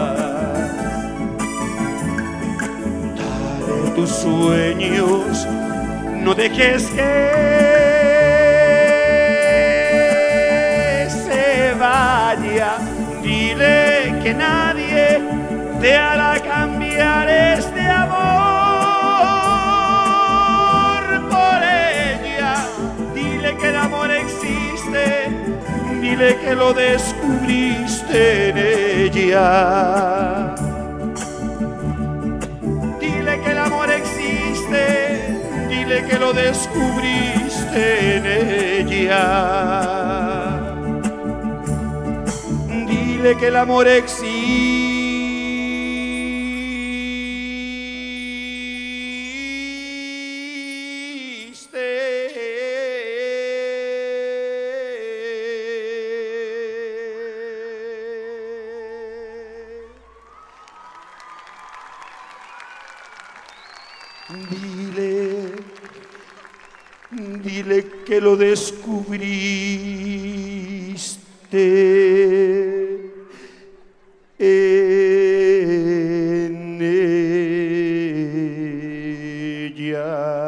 Dale tus sueños, no dejes que se vaya. Dile que nadie te hará cambiar este amor por ella. Dile que el amor existe, dile que lo descubriste en ella. Dile que el amor existe, dile que lo descubriste en ella. Dile que el amor existe. Dile, dile que lo descubriste en ella.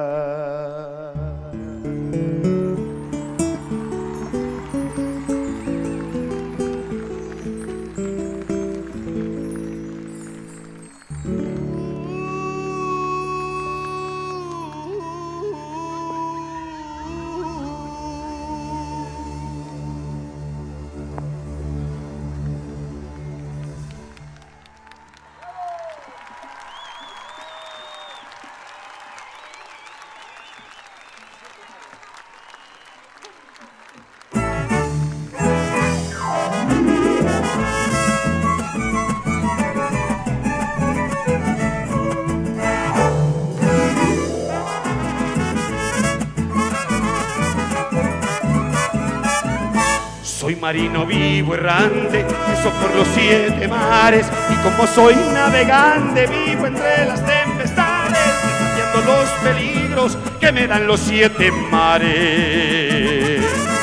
Soy marino vivo errante, cruzo por los siete mares, y como soy navegante vivo entre las tempestades, desafiando los peligros que me dan los siete mares.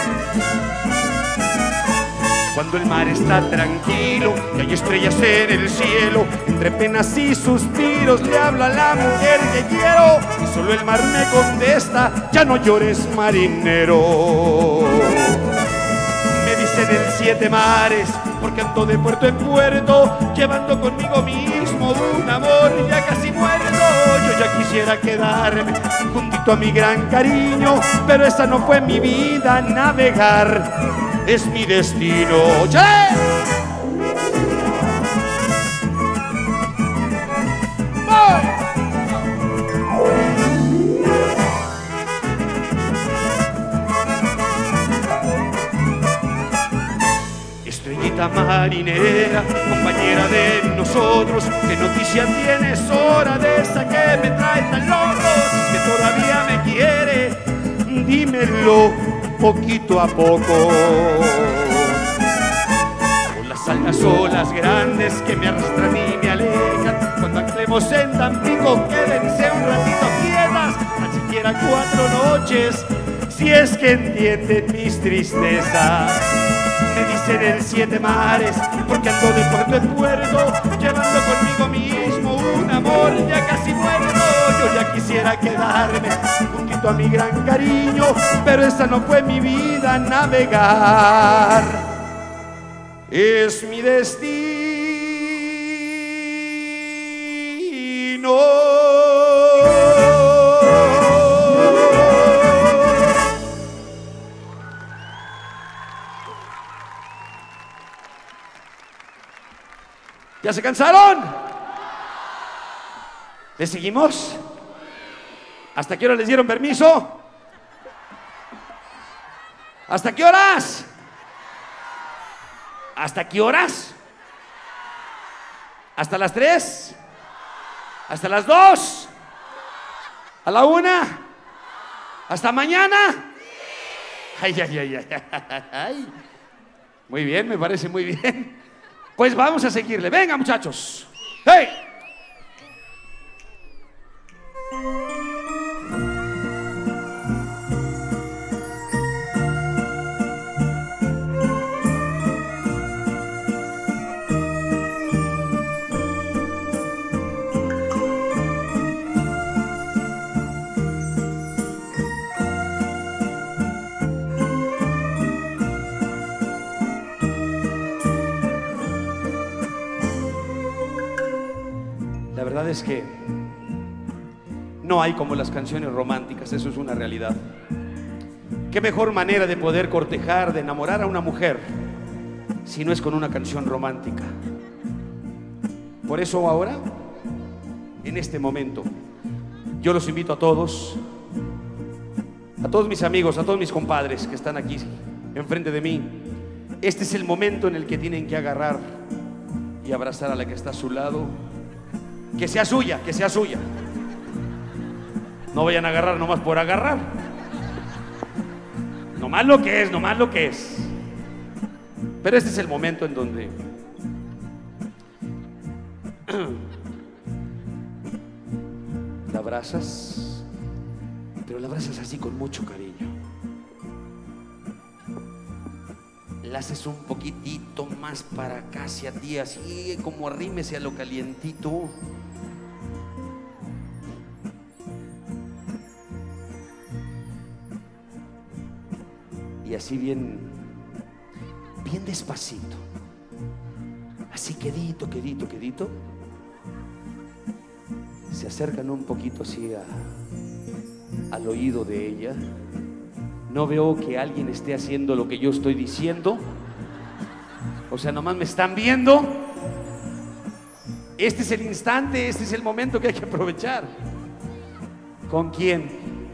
Cuando el mar está tranquilo y hay estrellas en el cielo, entre penas y suspiros le habla a la mujer que quiero, y solo el mar me contesta: ya no llores, marinero. En el siete mares, porque ando de puerto en puerto, llevando conmigo mismo un amor ya casi muerto. Yo ya quisiera quedarme juntito a mi gran cariño, pero esa no fue mi vida, navegar es mi destino. ¡Che! Estrellita marinera, compañera de nosotros, ¿qué noticia tienes hora de esa que me trae tan loco? Que todavía me quiere, dímelo poquito a poco. Con las altas olas grandes que me arrastran y me alejan, cuando anclemos en Tampico, quédense un ratito quietas, tan siquiera cuatro noches si es que entienden mis tristezas. Me dicen el siete mares, porque ando de puerto en puerto, llevando conmigo mismo un amor ya casi muerto. Yo ya quisiera quedarme juntito a mi gran cariño, pero esa no fue mi vida, navegar es mi destino. ¿Ya se cansaron? ¿Le seguimos? ¿Hasta qué hora les dieron permiso? ¿Hasta qué horas? ¿Hasta qué horas? ¿Hasta las tres? ¿Hasta las dos? ¿A la una? ¿Hasta mañana? Ay, ay, ay, ay, ay. Muy bien, me parece muy bien. Pues vamos a seguirle. Venga, muchachos. ¡Hey! La verdad es que no hay como las canciones románticas, eso es una realidad. ¿Qué mejor manera de poder cortejar, de enamorar a una mujer si no es con una canción romántica? Por eso ahora, en este momento, yo los invito a todos, a todos mis amigos, a todos mis compadres que están aquí enfrente de mí. Este es el momento en el que tienen que agarrar y abrazar a la que está a su lado. Que sea suya, que sea suya. No vayan a agarrar nomás por agarrar. Nomás lo que es, nomás lo que es. Pero este es el momento en donde la abrazas, pero la abrazas así con mucho cariño. La haces un poquitito más para acá hacia ti, así como arrímese a lo calientito. Y así bien, bien despacito, así quedito, quedito, quedito, se acercan un poquito así a, al oído de ella. No veo que alguien esté haciendo lo que yo estoy diciendo. O sea, nomás me están viendo. Este es el instante, este es el momento que hay que aprovechar. ¿Con quién?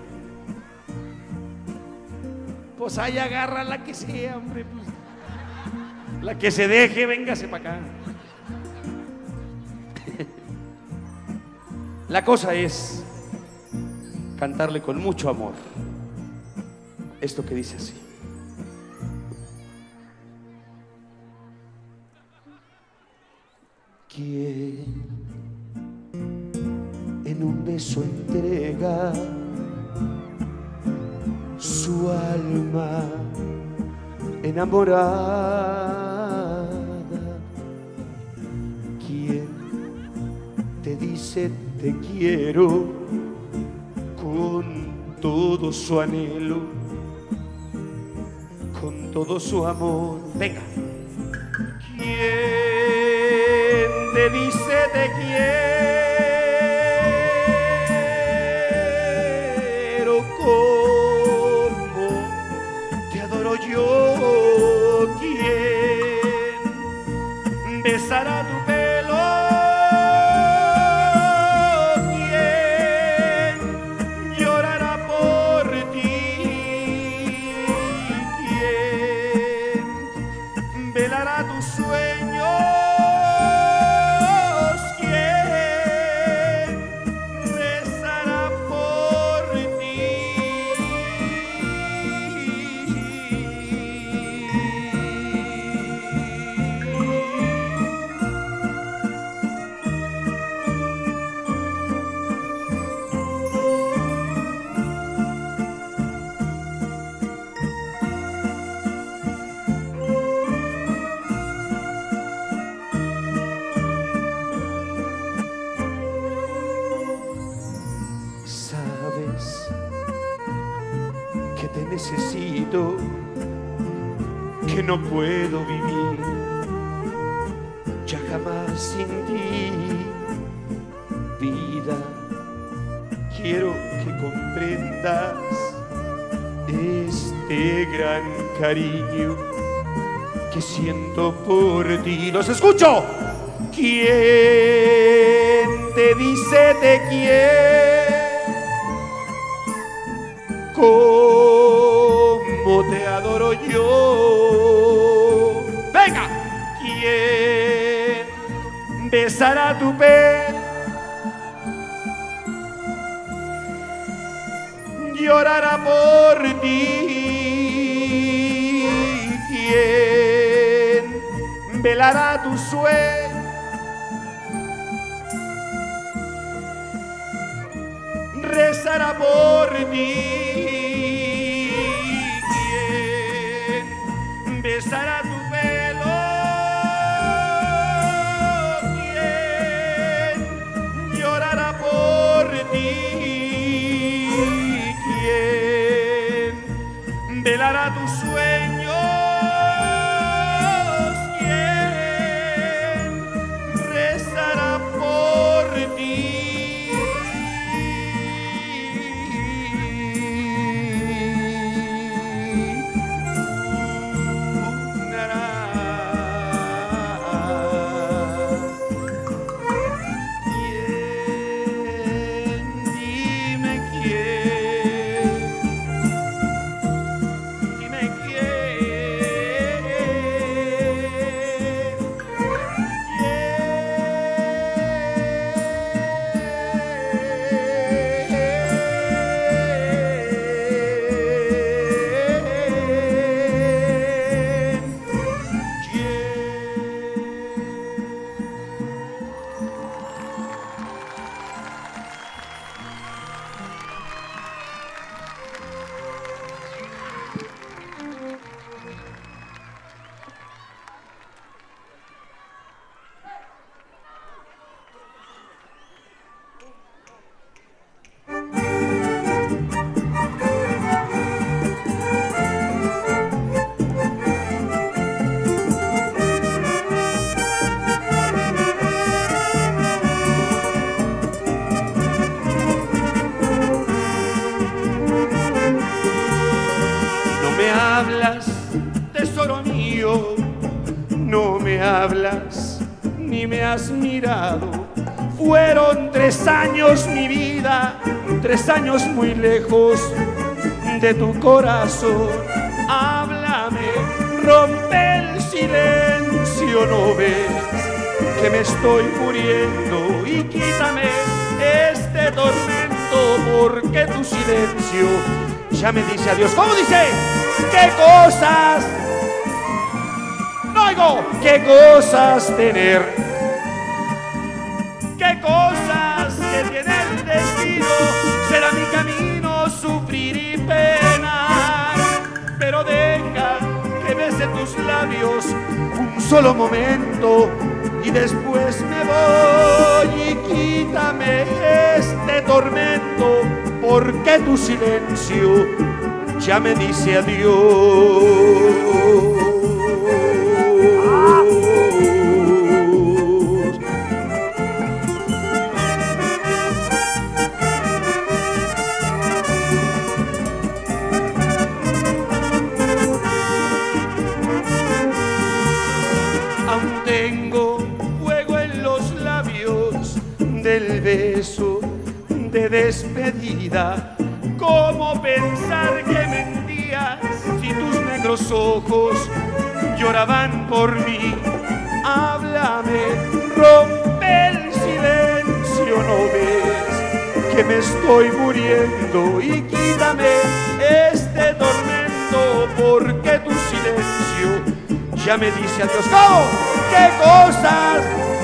Pues ahí agarra la que sea, hombre. Pues, la que se deje, véngase para acá. La cosa es cantarle con mucho amor esto que dice así. ¿Quién en un beso entrega su alma enamorada? ¿Quién te dice te quiero con todo su anhelo, con todo su amor? Venga. ¿Quién te dice te quiero como te adoro yo? ¿Quién besará tu pelo? ¿Quién llorará por ti? ¿Quién velará tus sueños? ¿Quién rezará por ti? te necesito, que no puedo vivir ya jamás sin ti, vida. Quiero que comprendas este gran cariño que siento por ti. ¡Los escucho! ¿Quién te dice te quiero? ¿Cómo te adoro yo? ¡Venga! ¿Quién besará tu pelo? Llorará por ti. ¿Quién velará tu sueño? Rezará por ti. ¿Quién besará tu pelo? ¿Quién llorará por ti? Velará tus sueños, quien rezará por ti. No me hablas, ni me has mirado. Fueron tres años mi vida, tres años muy lejos de tu corazón. Háblame, rompe el silencio, ¿no ves que me estoy muriendo? Y quítame este tormento, porque tu silencio ya me dice adiós. ¿Cómo dice? ¿Qué cosas? No oigo. ¿Qué cosas tener? ¿Qué cosas que tiene el destino? Será mi camino sufrir y penar, pero deja que bese tus labios un solo momento y después me voy. Y quítame este tormento, porque tu silencio ya me dice adiós. Aún tengo fuego en los labios del beso de despedida. ¿Cómo pensar que mentías si tus negros ojos lloraban por mí? Háblame, rompe el silencio, ¿no ves que me estoy muriendo? Y quítame este tormento, porque tu silencio ya me dice adiós. ¿Cómo? ¿Qué cosas?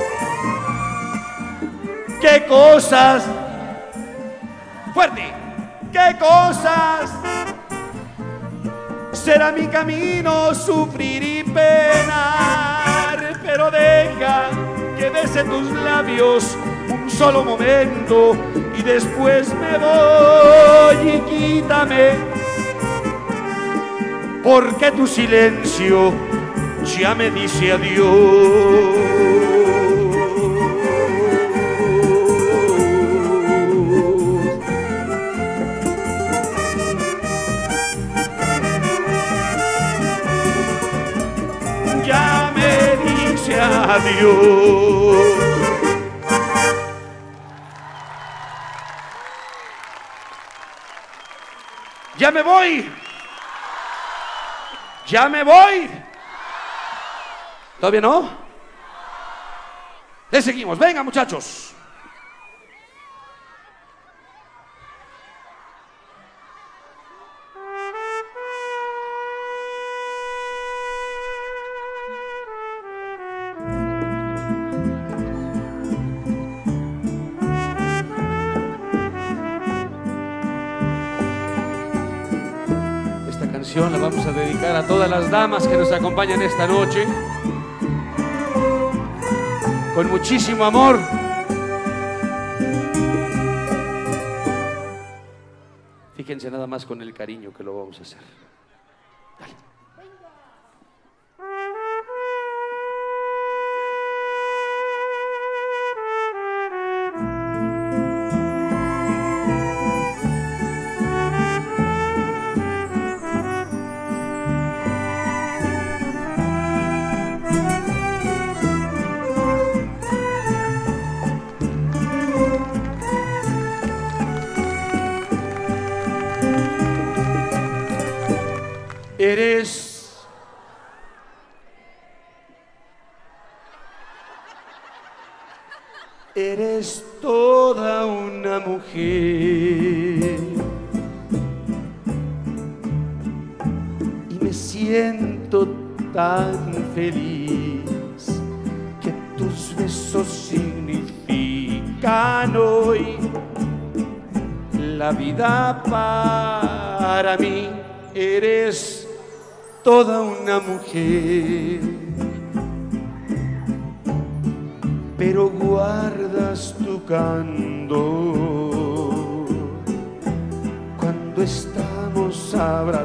¿Qué cosas? Fuerte. ¿Qué cosas? Será mi camino sufrir y penar, pero deja que bese tus labios un solo momento y después me voy. Y quítame porque tu silencio ya me dice adiós. Ya me dice adiós. Ya me voy. Ya me voy. ¿Todavía no? Le seguimos. Venga, muchachos. La vamos a dedicar a todas las damas que nos acompañan esta noche, con muchísimo amor. Fíjense nada más con el cariño que lo vamos a hacer. Dale. Eres Eres toda una mujer y me siento tan feliz que tus besos significan hoy la vida para mí. Eres toda una mujer, pero guardas tu candor cuando estamos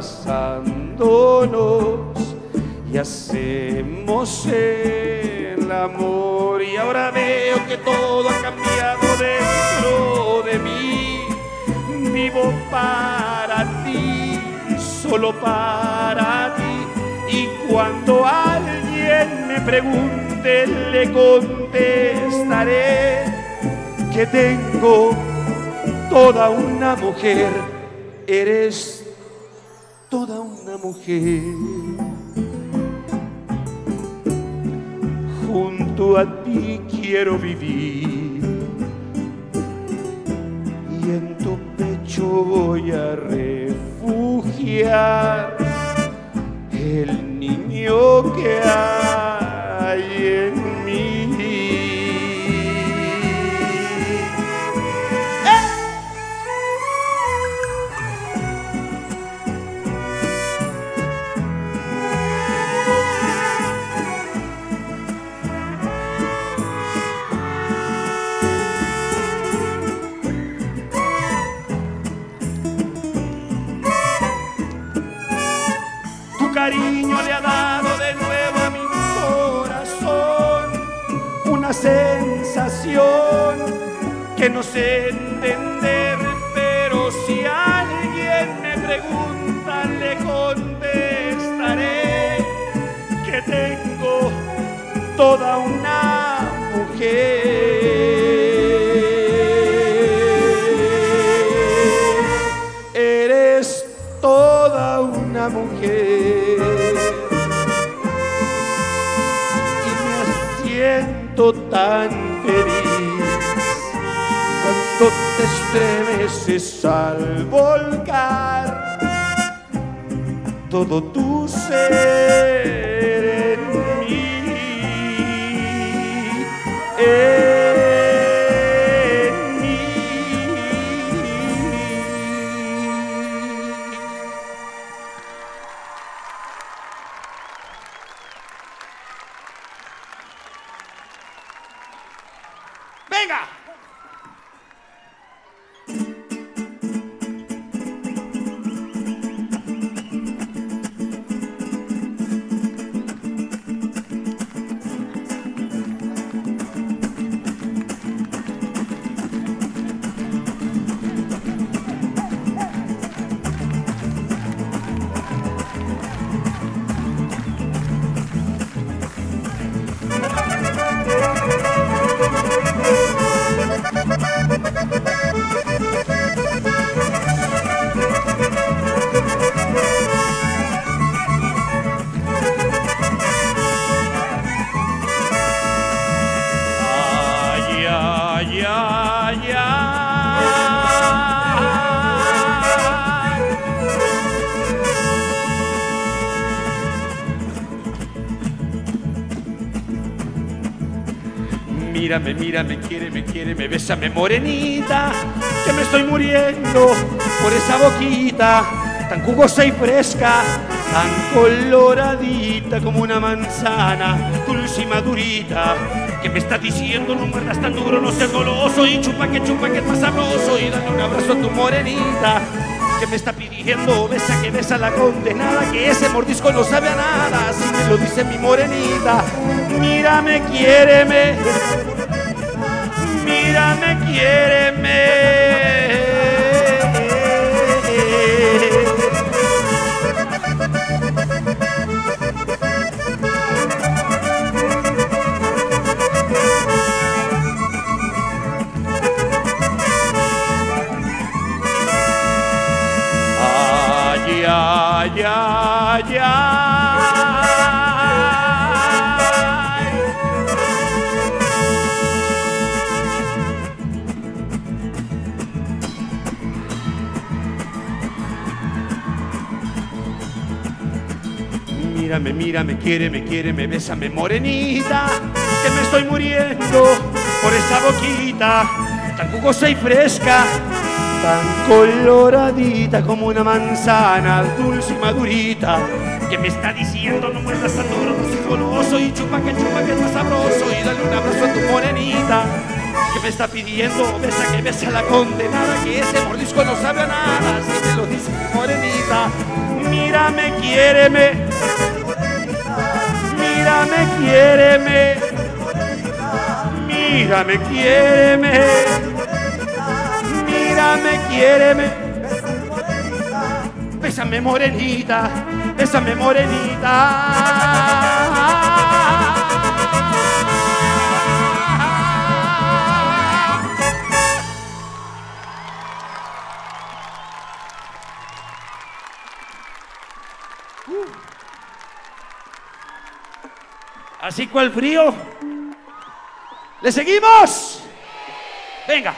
abrazándonos y hacemos el amor. Y ahora veo que todo ha cambiado dentro de mí. Vivo para ti, solo para ti. Y cuando alguien me pregunte, le contestaré que tengo toda una mujer. Eres toda una mujer. Junto a ti quiero vivir y en tu pecho voy a refugiar el niño que hay en mí. ¡Eh! Tu cariño le ha dado de nuevo a mi corazón una sensación que no sé entender, pero si alguien me pregunta, le contestaré que tengo toda una mujer. Eres toda una mujer y me siento tan feliz cuando te estremeces al volcar todo tu ser en mí. En mí. ¡Venga! mírame, mírame, quiéreme, quiéreme, bésame morenita, que me estoy muriendo por esa boquita tan jugosa y fresca, tan coloradita como una manzana, dulce y madurita, que me está diciendo no muerdas tan duro, no seas goloso y chupa que chupa que es más sabroso y dale un abrazo a tu morenita, que me está pidiendo besa que besa la condenada, que ese mordisco no sabe a nada, así me lo dice mi morenita. Mírame, quiéreme, mírame, quiéreme. Ay, ay, ay, ay. Mírame, mírame, quiéreme, quiéreme, bésame morenita, que me estoy muriendo por esa boquita tan jugosa y fresca, tan coloradita como una manzana, dulce y madurita, que me está diciendo no muerdas tan duro, no soy goloso y chupa que chupa que es más sabroso y dale un abrazo a tu morenita, que me está pidiendo besa que besa la condenada, que ese mordisco no sabe a nada, así me lo dice mi morenita. Mírame, quiéreme, mírame, quiéreme, mírame, quiéreme, mírame, quiéreme, bésame morenita, bésame morenita. Así cual frío. ¿Le seguimos? Venga.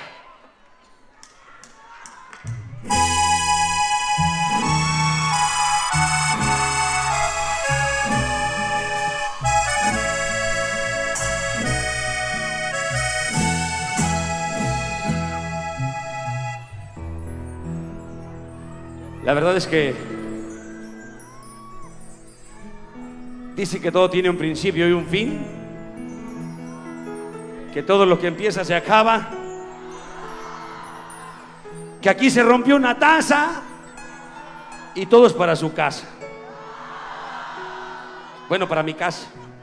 La verdad es que dice que todo tiene un principio y un fin, que todo lo que empieza se acaba, que aquí se rompió una taza y todo es para su casa. Bueno, para mi casa.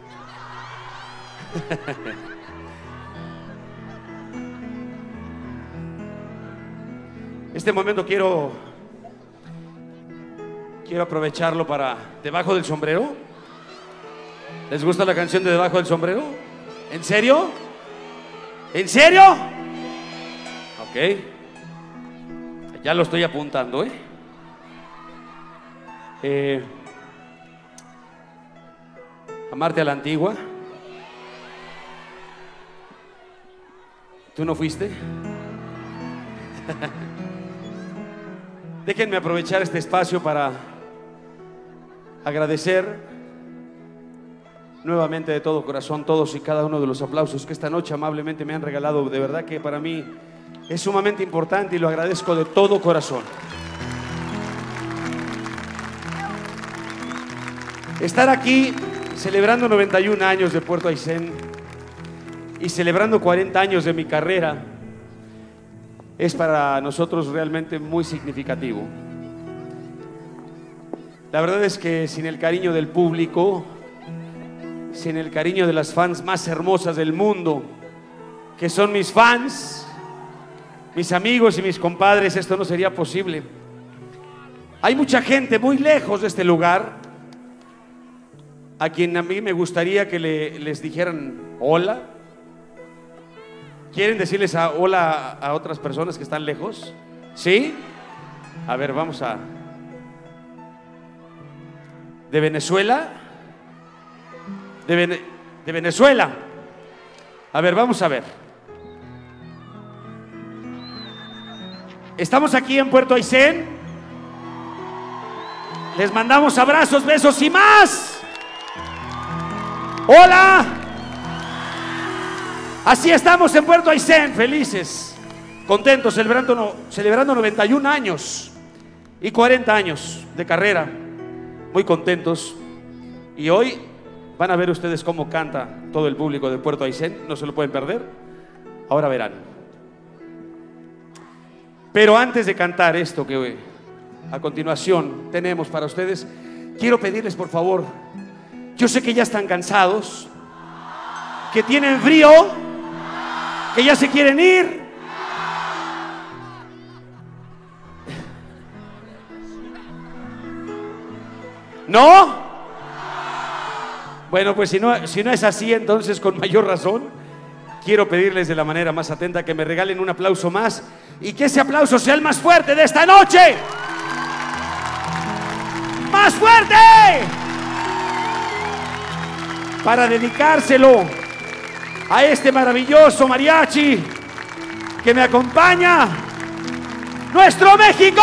Este momento quiero quiero aprovecharlo para Debajo del Sombrero. ¿Les gusta la canción de Debajo del Sombrero? ¿En serio? ¿En serio? Ok. Ya lo estoy apuntando, ¿eh? eh Amarte a la antigua. ¿Tú no fuiste? Déjenme aprovechar este espacio para agradecer nuevamente de todo corazón todos y cada uno de los aplausos que esta noche amablemente me han regalado. De verdad que para mí es sumamente importante y lo agradezco de todo corazón. Estar aquí celebrando noventa y un años de Puerto Aysén y celebrando cuarenta años de mi carrera es para nosotros realmente muy significativo. La verdad es que sin el cariño del público, sin el cariño de las fans más hermosas del mundo, que son mis fans, mis amigos y mis compadres, esto no sería posible. Hay mucha gente muy lejos de este lugar a quien a mí me gustaría que le, les dijeran hola. ¿Quieren decirles a, hola a, a otras personas que están lejos? ¿Sí? A ver, vamos a... ¿De Venezuela? De, Vene... ¿De Venezuela? A ver, vamos a ver. Estamos aquí en Puerto Aysén. Les mandamos abrazos, besos y más. Hola. Así estamos en Puerto Aysén, felices, contentos, celebrando, no, celebrando noventa y un años y cuarenta años de carrera, muy contentos. Y hoy van a ver ustedes cómo canta todo el público de Puerto Aysén, no se lo pueden perder, ahora verán. Pero antes de cantar esto que a continuación tenemos para ustedes, quiero pedirles por favor, yo sé que ya están cansados, que tienen frío, que ya se quieren ir. ¿No? Bueno, pues si no, si no es así, entonces con mayor razón quiero pedirles de la manera más atenta que me regalen un aplauso más y que ese aplauso sea el más fuerte de esta noche. ¡Más fuerte! Para dedicárselo a este maravilloso mariachi que me acompaña, ¡nuestro México!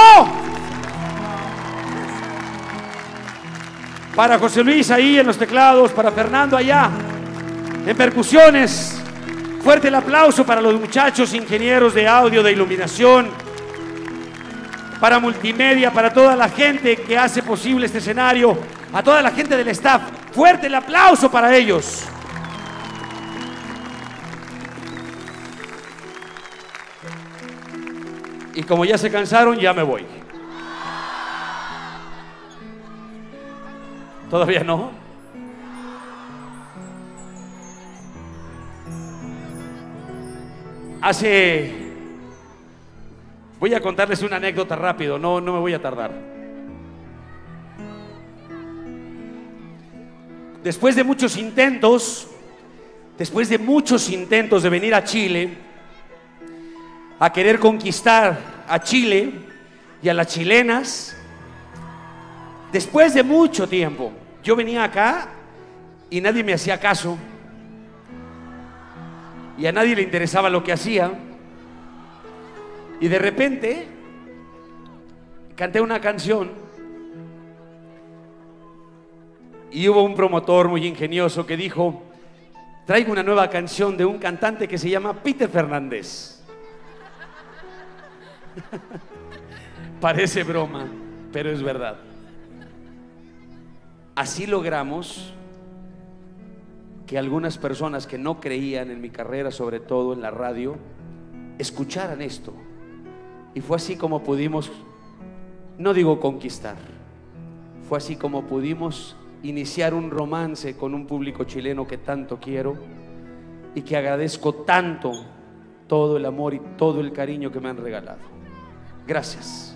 Para José Luis ahí en los teclados, para Fernando allá en percusiones. Fuerte el aplauso para los muchachos ingenieros de audio, de iluminación, para multimedia, para toda la gente que hace posible este escenario, a toda la gente del staff. Fuerte el aplauso para ellos. Y como ya se cansaron, ya me voy. ¿Todavía no? Hace... Voy a contarles una anécdota rápido, no, no me voy a tardar. Después de muchos intentos, después de muchos intentos de venir a Chile, a querer conquistar a Chile y a las chilenas, después de mucho tiempo, yo venía acá y nadie me hacía caso y a nadie le interesaba lo que hacía, y de repente canté una canción y hubo un promotor muy ingenioso que dijo: traigo una nueva canción de un cantante que se llama Peter Fernández. Parece broma, pero es verdad. Así logramos que algunas personas que no creían en mi carrera, sobre todo en la radio, escucharan esto. Y fue así como pudimos, no digo conquistar, fue así como pudimos iniciar un romance con un público chileno que tanto quiero y que agradezco tanto todo el amor y todo el cariño que me han regalado. Gracias.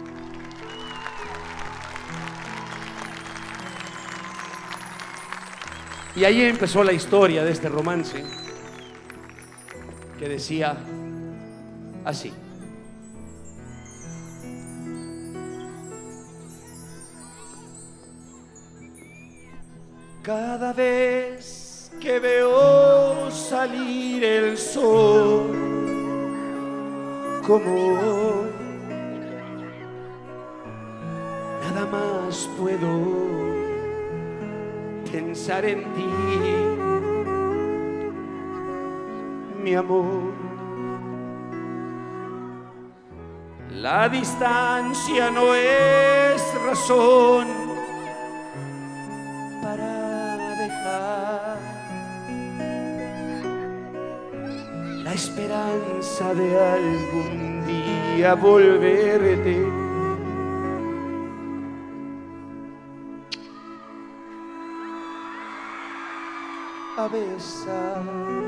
Y ahí empezó la historia de este romance que decía así. Cada vez que veo salir el sol como hoy, nada más puedo pensar en ti, mi amor. La distancia no es razón para dejar la esperanza de algún día volverte a besar.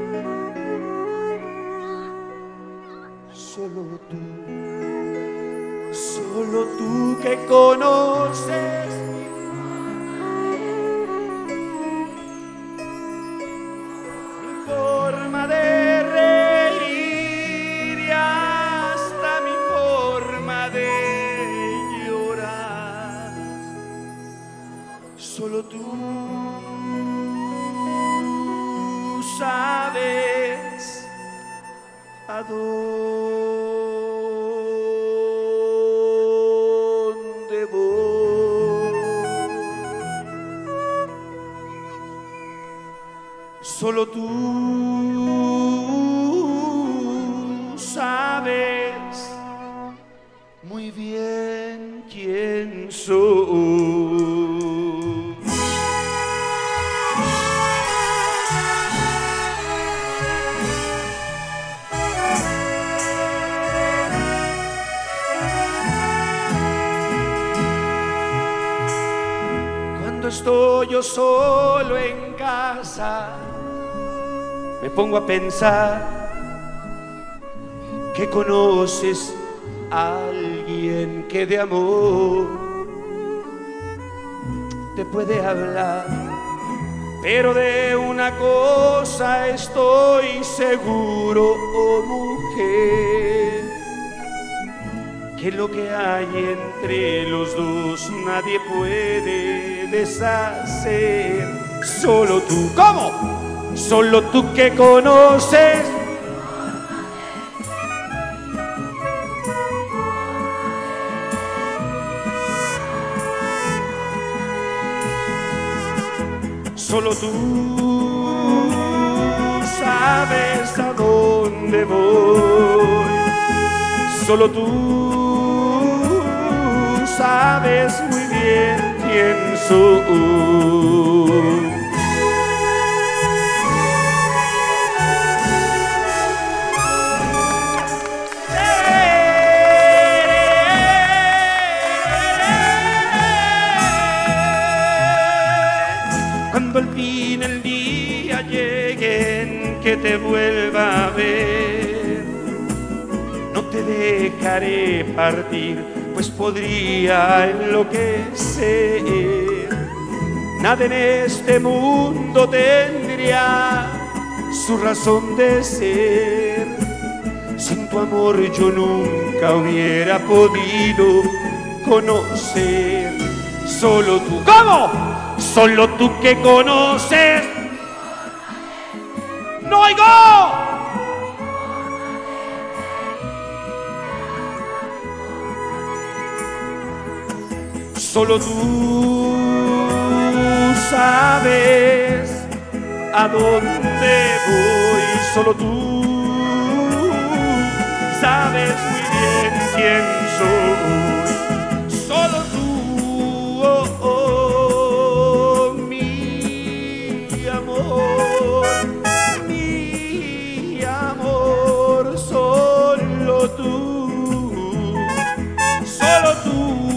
Solo tú, solo tú que conoces mi forma de reír y hasta mi forma de llorar. Solo tú sabes a dónde voy. Solo tú sos. Cuando estoy yo solo en casa, me pongo a pensar que conoces a alguien que de amor te puede hablar, pero de una cosa estoy seguro, oh mujer, que lo que hay entre los dos nadie puede deshacer. Solo tú, ¿cómo? Solo tú que conoces. Solo tú sabes a dónde voy. Solo tú sabes muy bien quién soy. Cuando al fin el día llegue en que te vuelva a ver, no te dejaré partir, pues podría enloquecer. Nada en este mundo tendría su razón de ser. Sin tu amor yo nunca hubiera podido conocer. Solo tú, ¿cómo? Solo tú que conoces. ¡No oigo! Solo tú sabes a dónde voy. Solo tú sabes muy bien quién soy. Solo tú, oh, oh, mi amor, mi amor. Solo tú, solo tú.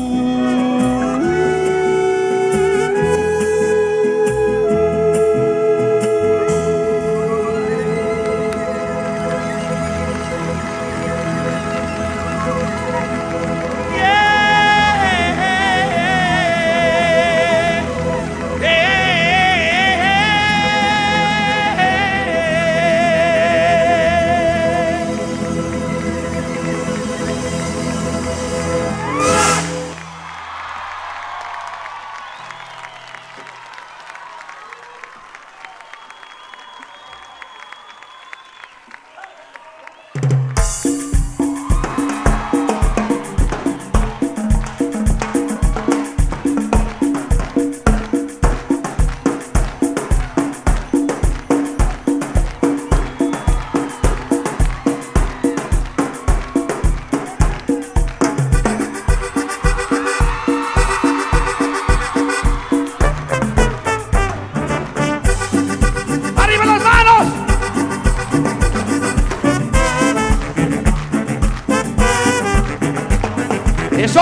¡Eso!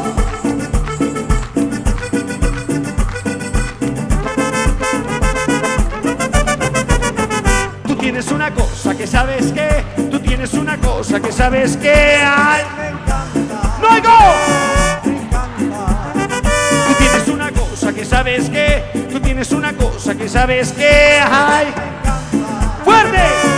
Tú tienes una cosa que sabes que, tú tienes una cosa que sabes que hay. Me encanta, ¡No oigo! me encanta, Tú tienes una cosa que sabes que, tú tienes una cosa que sabes que hay. ¡Fuerte!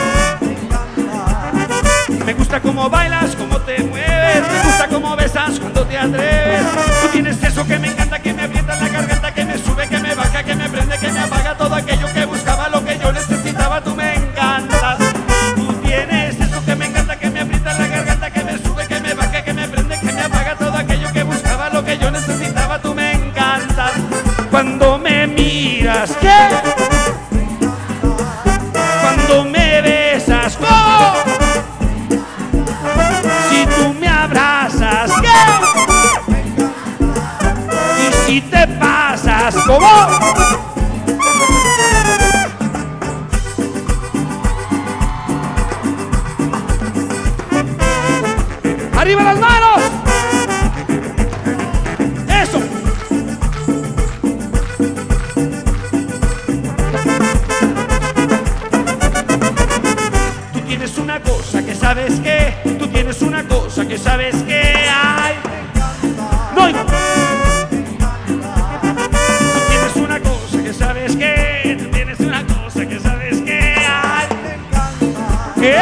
Me gusta cómo bailas, cómo te mueves, me gusta cómo besas cuando te atreves. Tú tienes eso que me encanta, que me aprieta la garganta, que me sube, que me baja, que me prende, que me apaga todo aquello que buscaba, lo que yo necesitaba. Tú me encantas. Tú tienes eso que me encanta, que me aprieta la garganta, que me sube, que me baja, que me prende, que me apaga todo aquello que buscaba, lo que yo necesitaba. Tú me encantas. Cuando me miras, ¿qué? Cuando me besas, ¿cómo? Si tú me abrazas, ¿qué? si te pasas, ¿cómo? ¡Arriba las manos! ¡Eso! Tú tienes una cosa que sabes que, tú tienes una cosa que sabes que hay. ¡No oigo! Tú tienes una cosa que sabes que, tú tienes una cosa que sabes que hay. ¿Qué?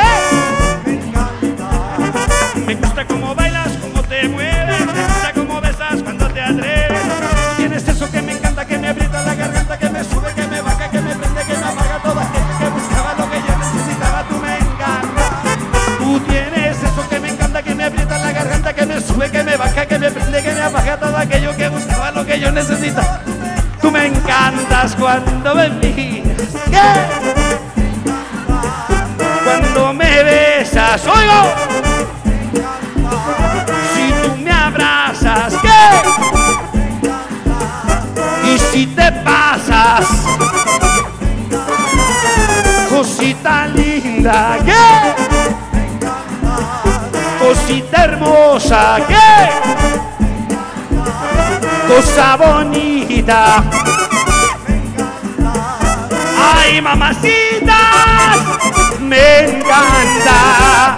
Me gusta cómo bailas, cómo te mueves, me gusta cómo besas cuando te atreves. Tienes eso que me encanta, que me aprieta la garganta, que me sube, que me baja, que me prende, que me apaga todo aquello que buscaba, lo que yo necesitaba, tú me encanta. Tú tienes eso que me encanta, que me aprieta la garganta, que me sube, que me baja, que me prende, que me apaga todo aquello que buscaba, lo que yo necesitaba. Tú me encantas cuando me miras, ¿qué? Cuando me besas, oigo. ¿Qué? Y si te pasas, cosita linda, ¿qué? Cosita hermosa, ¿qué? Cosa bonita. Ay, mamacitas, me encanta.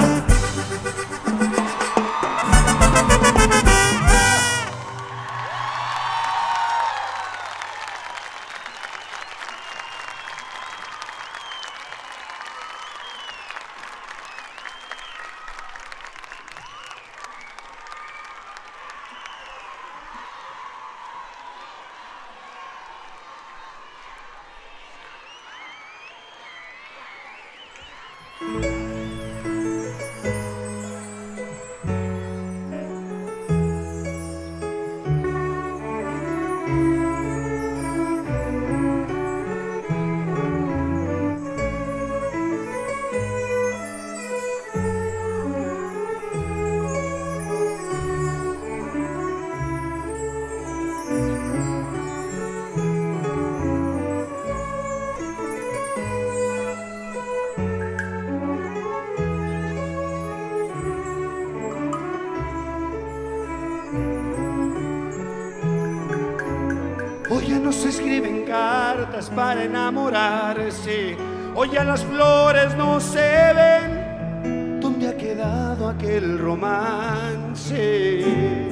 Hoy ya no se escriben cartas para enamorarse, hoy ya las flores no se ven. ¿Dónde ha quedado aquel romance?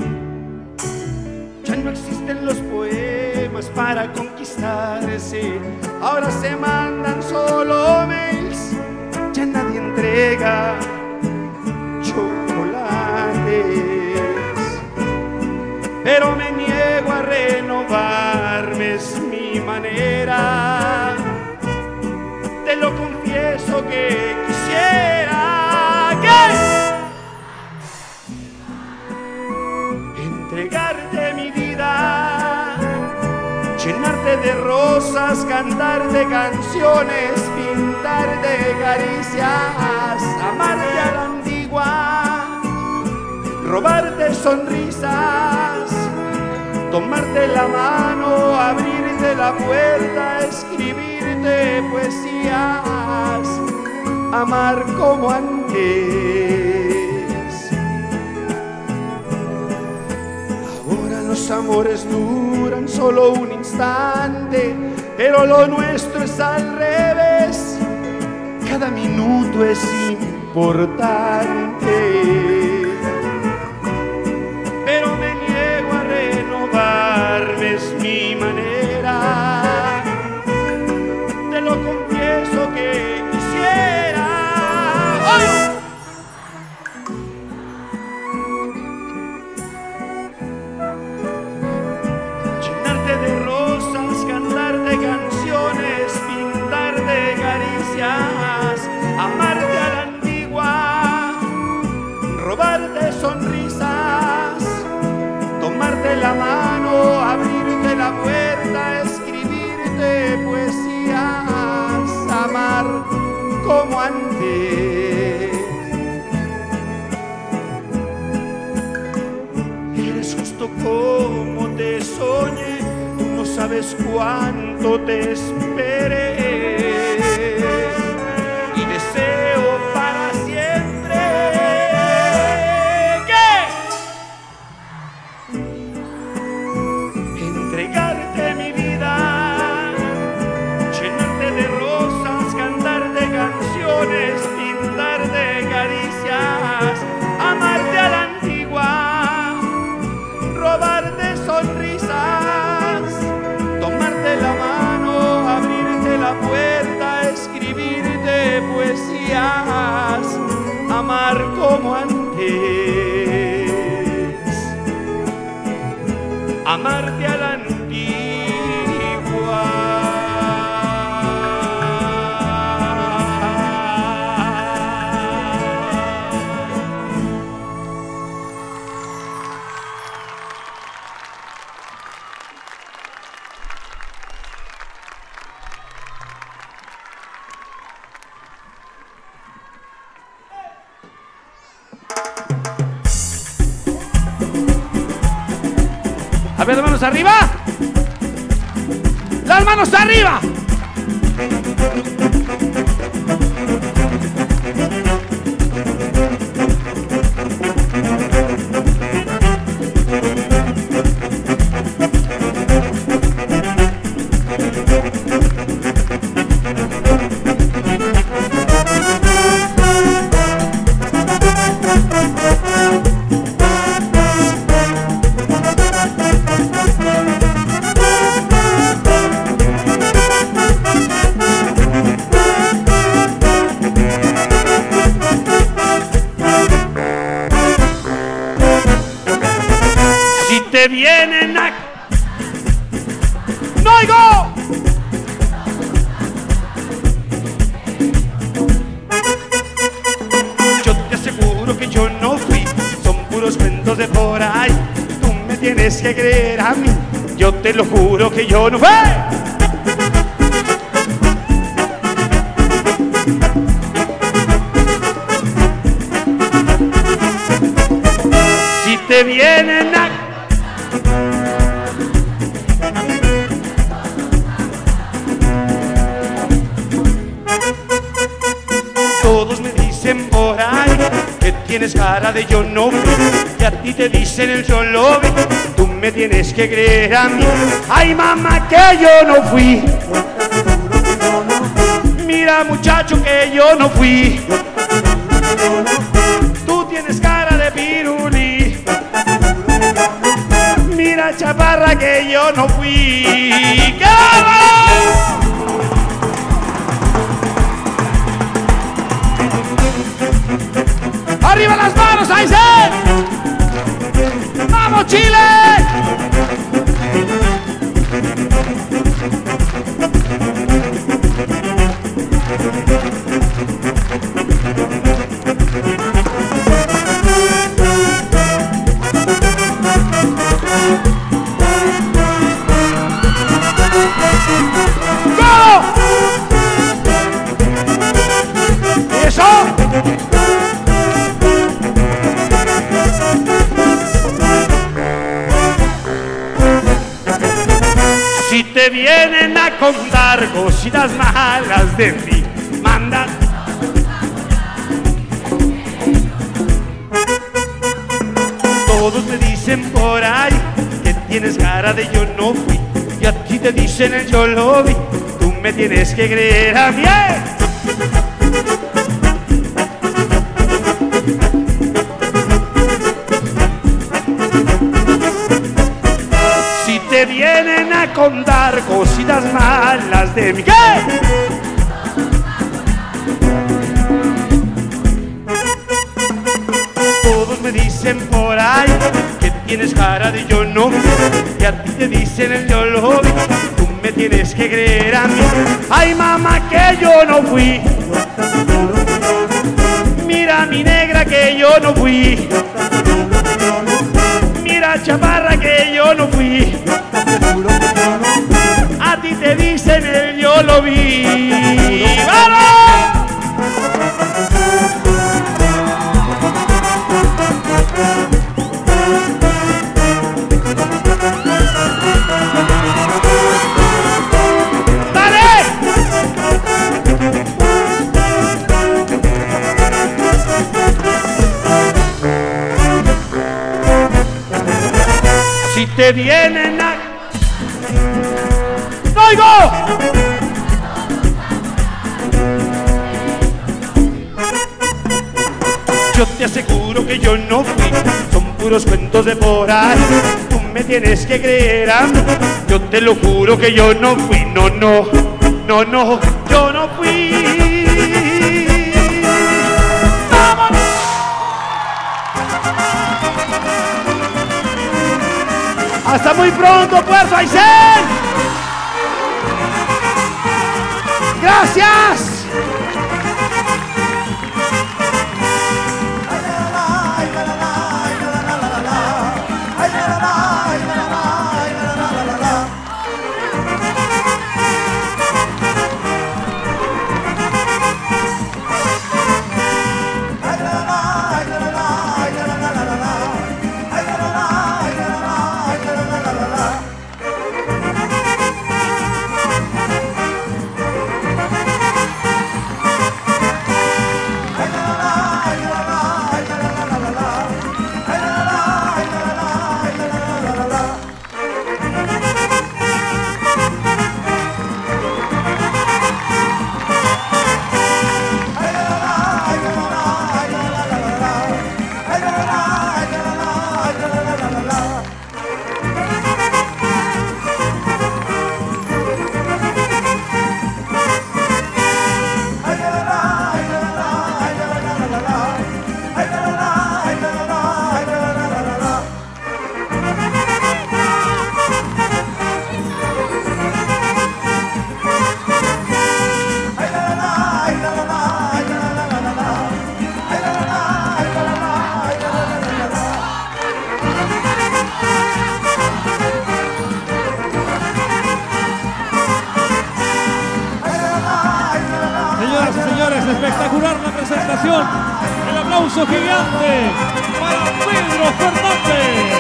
Ya no existen los poemas para conquistarse, ahora se mandan solo mails, ya nadie entrega chocolates. Pero me niego a renovarme, es mi manera. Te lo confieso que quisiera que entregarte mi vida, llenarte de rosas, cantarte canciones, pintarte caricias, amarte a la antigua, robarte sonrisas, tomarte la mano, abrirte la puerta, escribirte poesías, amar como antes. Ahora los amores duran solo un instante, pero lo nuestro es al revés. Cada minuto es importante. Pero me niego a renovarme, es mi manera. Te lo confieso que quisiera ¡ay! Llenarte de rosas, cantarte canciones, pintarte caricias, amarte a la antigua, robarte sonrisas, tomarte la mano, abrirte la puerta, escribirte poesías, amar como antes. Eres justo como te soy. sabes cuánto te esperé y deseo para siempre que entregarte mi vida, llenarte de rosas, cantarte canciones, pintarte caricias, amarte a la antigua, robarte sonrisas, tomarte la mano, abrirte la puerta, escribirte poesías, amar como antes, amarte a la antigua. A ver, las manos arriba. Las manos arriba. Te vienen a... ¡No oigo! Yo te aseguro que yo no fui, son puros cuentos de por ahí. Tú me tienes que creer a mí, yo te lo juro que yo no fui. Si te vienen a... Todos me dicen por ahí que tienes cara de yo no vi, y a ti te dicen el yo lo vi. Tú me tienes que creer a mí. Ay, mamá, que yo no fui. Mira, muchacho, que yo no fui. Tú tienes cara de pirulí. Mira, chaparra, que yo no fui. ¡Qué vamos! ¡Arriba las manos, ahí se! ¡Vamos, Chile! ¡Go! ¡Eso! Si te vienen a contar cositas malas de ti, manda. Todos me dicen por ahí que tienes cara de yo no fui, y a ti te dicen el yo lo vi. Tú me tienes que creer a mí. Si te vienen a contar cositas malas de mí, ¿qué? Todos me dicen por ahí que tienes cara de yo no vi, y a ti te dicen el yo lo vi. Tú me tienes que creer a mí. Ay, mamá, que yo no fui. Mira, mi negra, que yo no fui. Mira, chaparra, que yo no fui. A ti te dicen el yo lo vi. ¡Vamos! Si te vienen a... ¡No oigo! Yo te aseguro que yo no fui, son puros cuentos de por ahí. Tú me tienes que creer a mí, yo te lo juro que yo no fui. No, no, no, no, yo no fui. ¡Vámonos! Hasta muy pronto, Puerto Aysén. Gracias. Espectacular la presentación. El aplauso gigante para Pedro Fernández.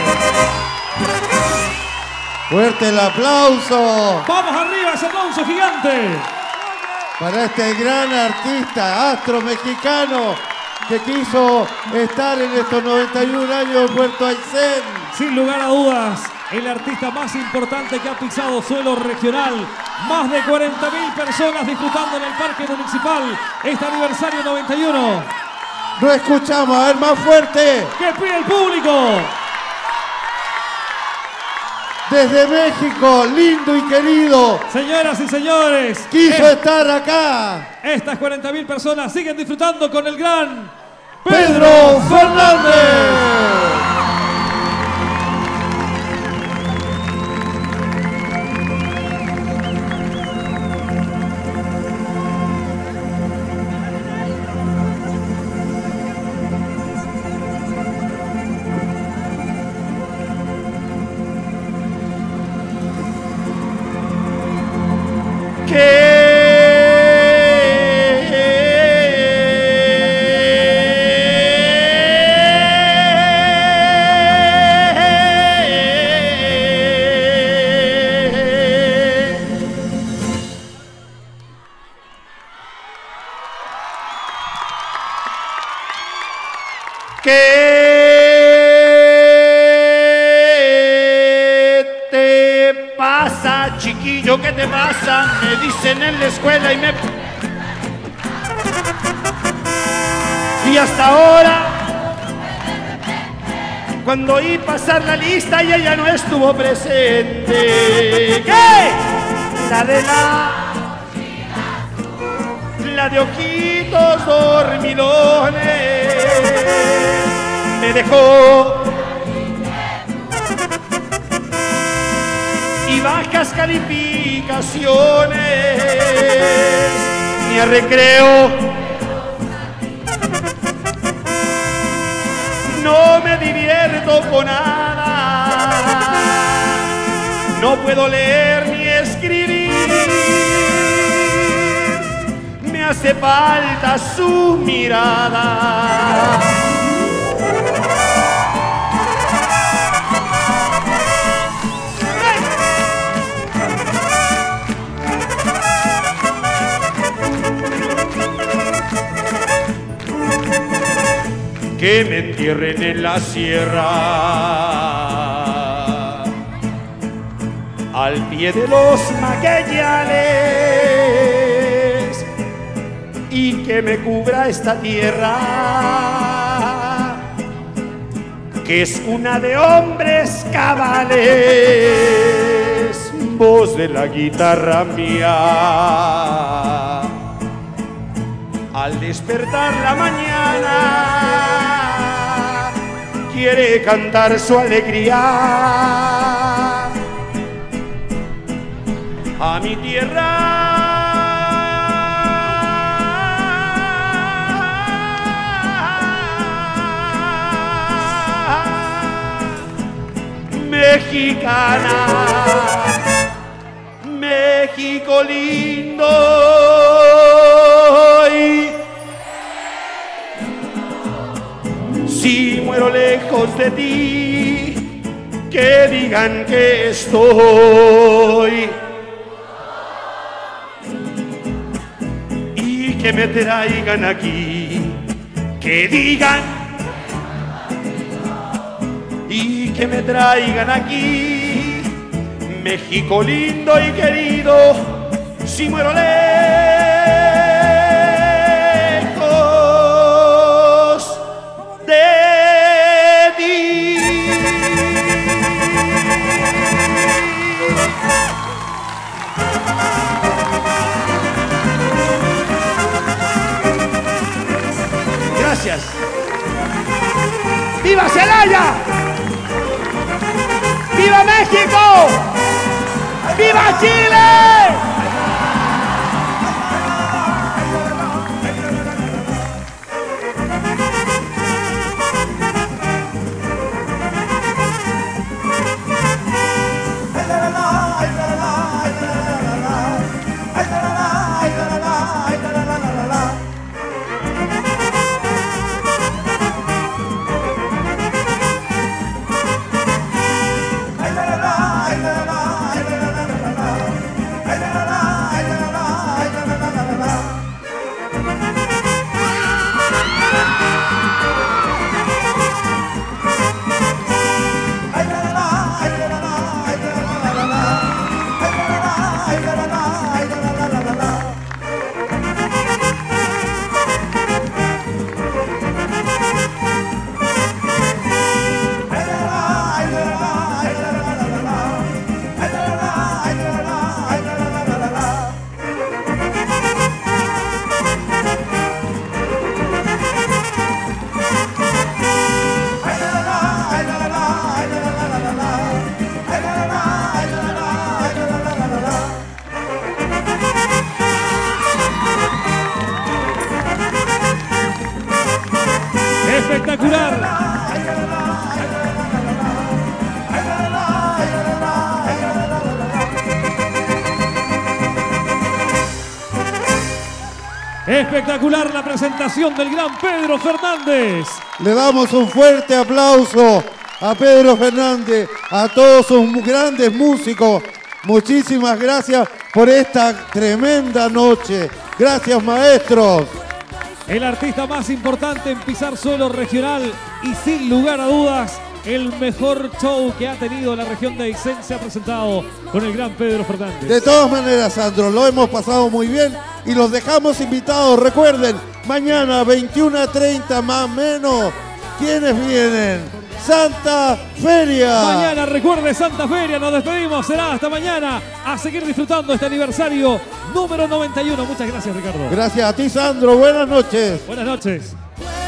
Fuerte el aplauso. Vamos arriba, ese aplauso gigante. Para este gran artista, astro mexicano, que quiso estar en estos noventa y un años en Puerto Aysén. Sin lugar a dudas, el artista más importante que ha pisado suelo regional. Más de cuarenta mil personas disfrutando en el Parque Municipal este aniversario noventa y uno. No escuchamos, a ver, más fuerte. ¿Qué pide el público? Desde México, lindo y querido. Señoras y señores, quiso es, estar acá. Estas cuarenta mil personas siguen disfrutando con el gran Pedro, Pedro Fernández. ¿Qué te pasa, chiquillo? ¿Qué te pasa? Me dicen en la escuela y me... Y hasta ahora, cuando oí pasar la lista y ella no estuvo presente. ¿Qué? La de la... La de ojitos dormilones. Me dejó y bajas calificaciones, ni a recreo no me divierto con nada, no puedo leer ni escribir, me hace falta su mirada. Que me entierren en la sierra al pie de los maqueyales y que me cubra esta tierra, que es una de hombres cabales, voz de la guitarra mía. Al despertar la mañana quiere cantar su alegría a mi tierra. Mexicana, México lindo, y si muero lejos de ti, que digan que estoy y que me traigan aquí, que digan y que me traigan aquí, México lindo y querido, si muero lejos de ti. Gracias. ¡Viva Celaya! ¡Viva México! ¡Viva Chile! Espectacular. Espectacular la presentación del gran Pedro Fernández. Le damos un fuerte aplauso a Pedro Fernández, a todos sus grandes músicos. Muchísimas gracias por esta tremenda noche. Gracias, maestros. El artista más importante en pisar suelo regional y sin lugar a dudas el mejor show que ha tenido la región de Aysén se ha presentado con el gran Pedro Fernández. De todas maneras, Sandro, lo hemos pasado muy bien y los dejamos invitados. Recuerden, mañana veintiuna treinta más o menos, ¿quiénes vienen? Santa Feria. Mañana, recuerde, Santa Feria, nos despedimos, será hasta mañana, a seguir disfrutando este aniversario número noventa y uno. Muchas gracias, Ricardo. Gracias a ti, Sandro, buenas noches. Buenas noches.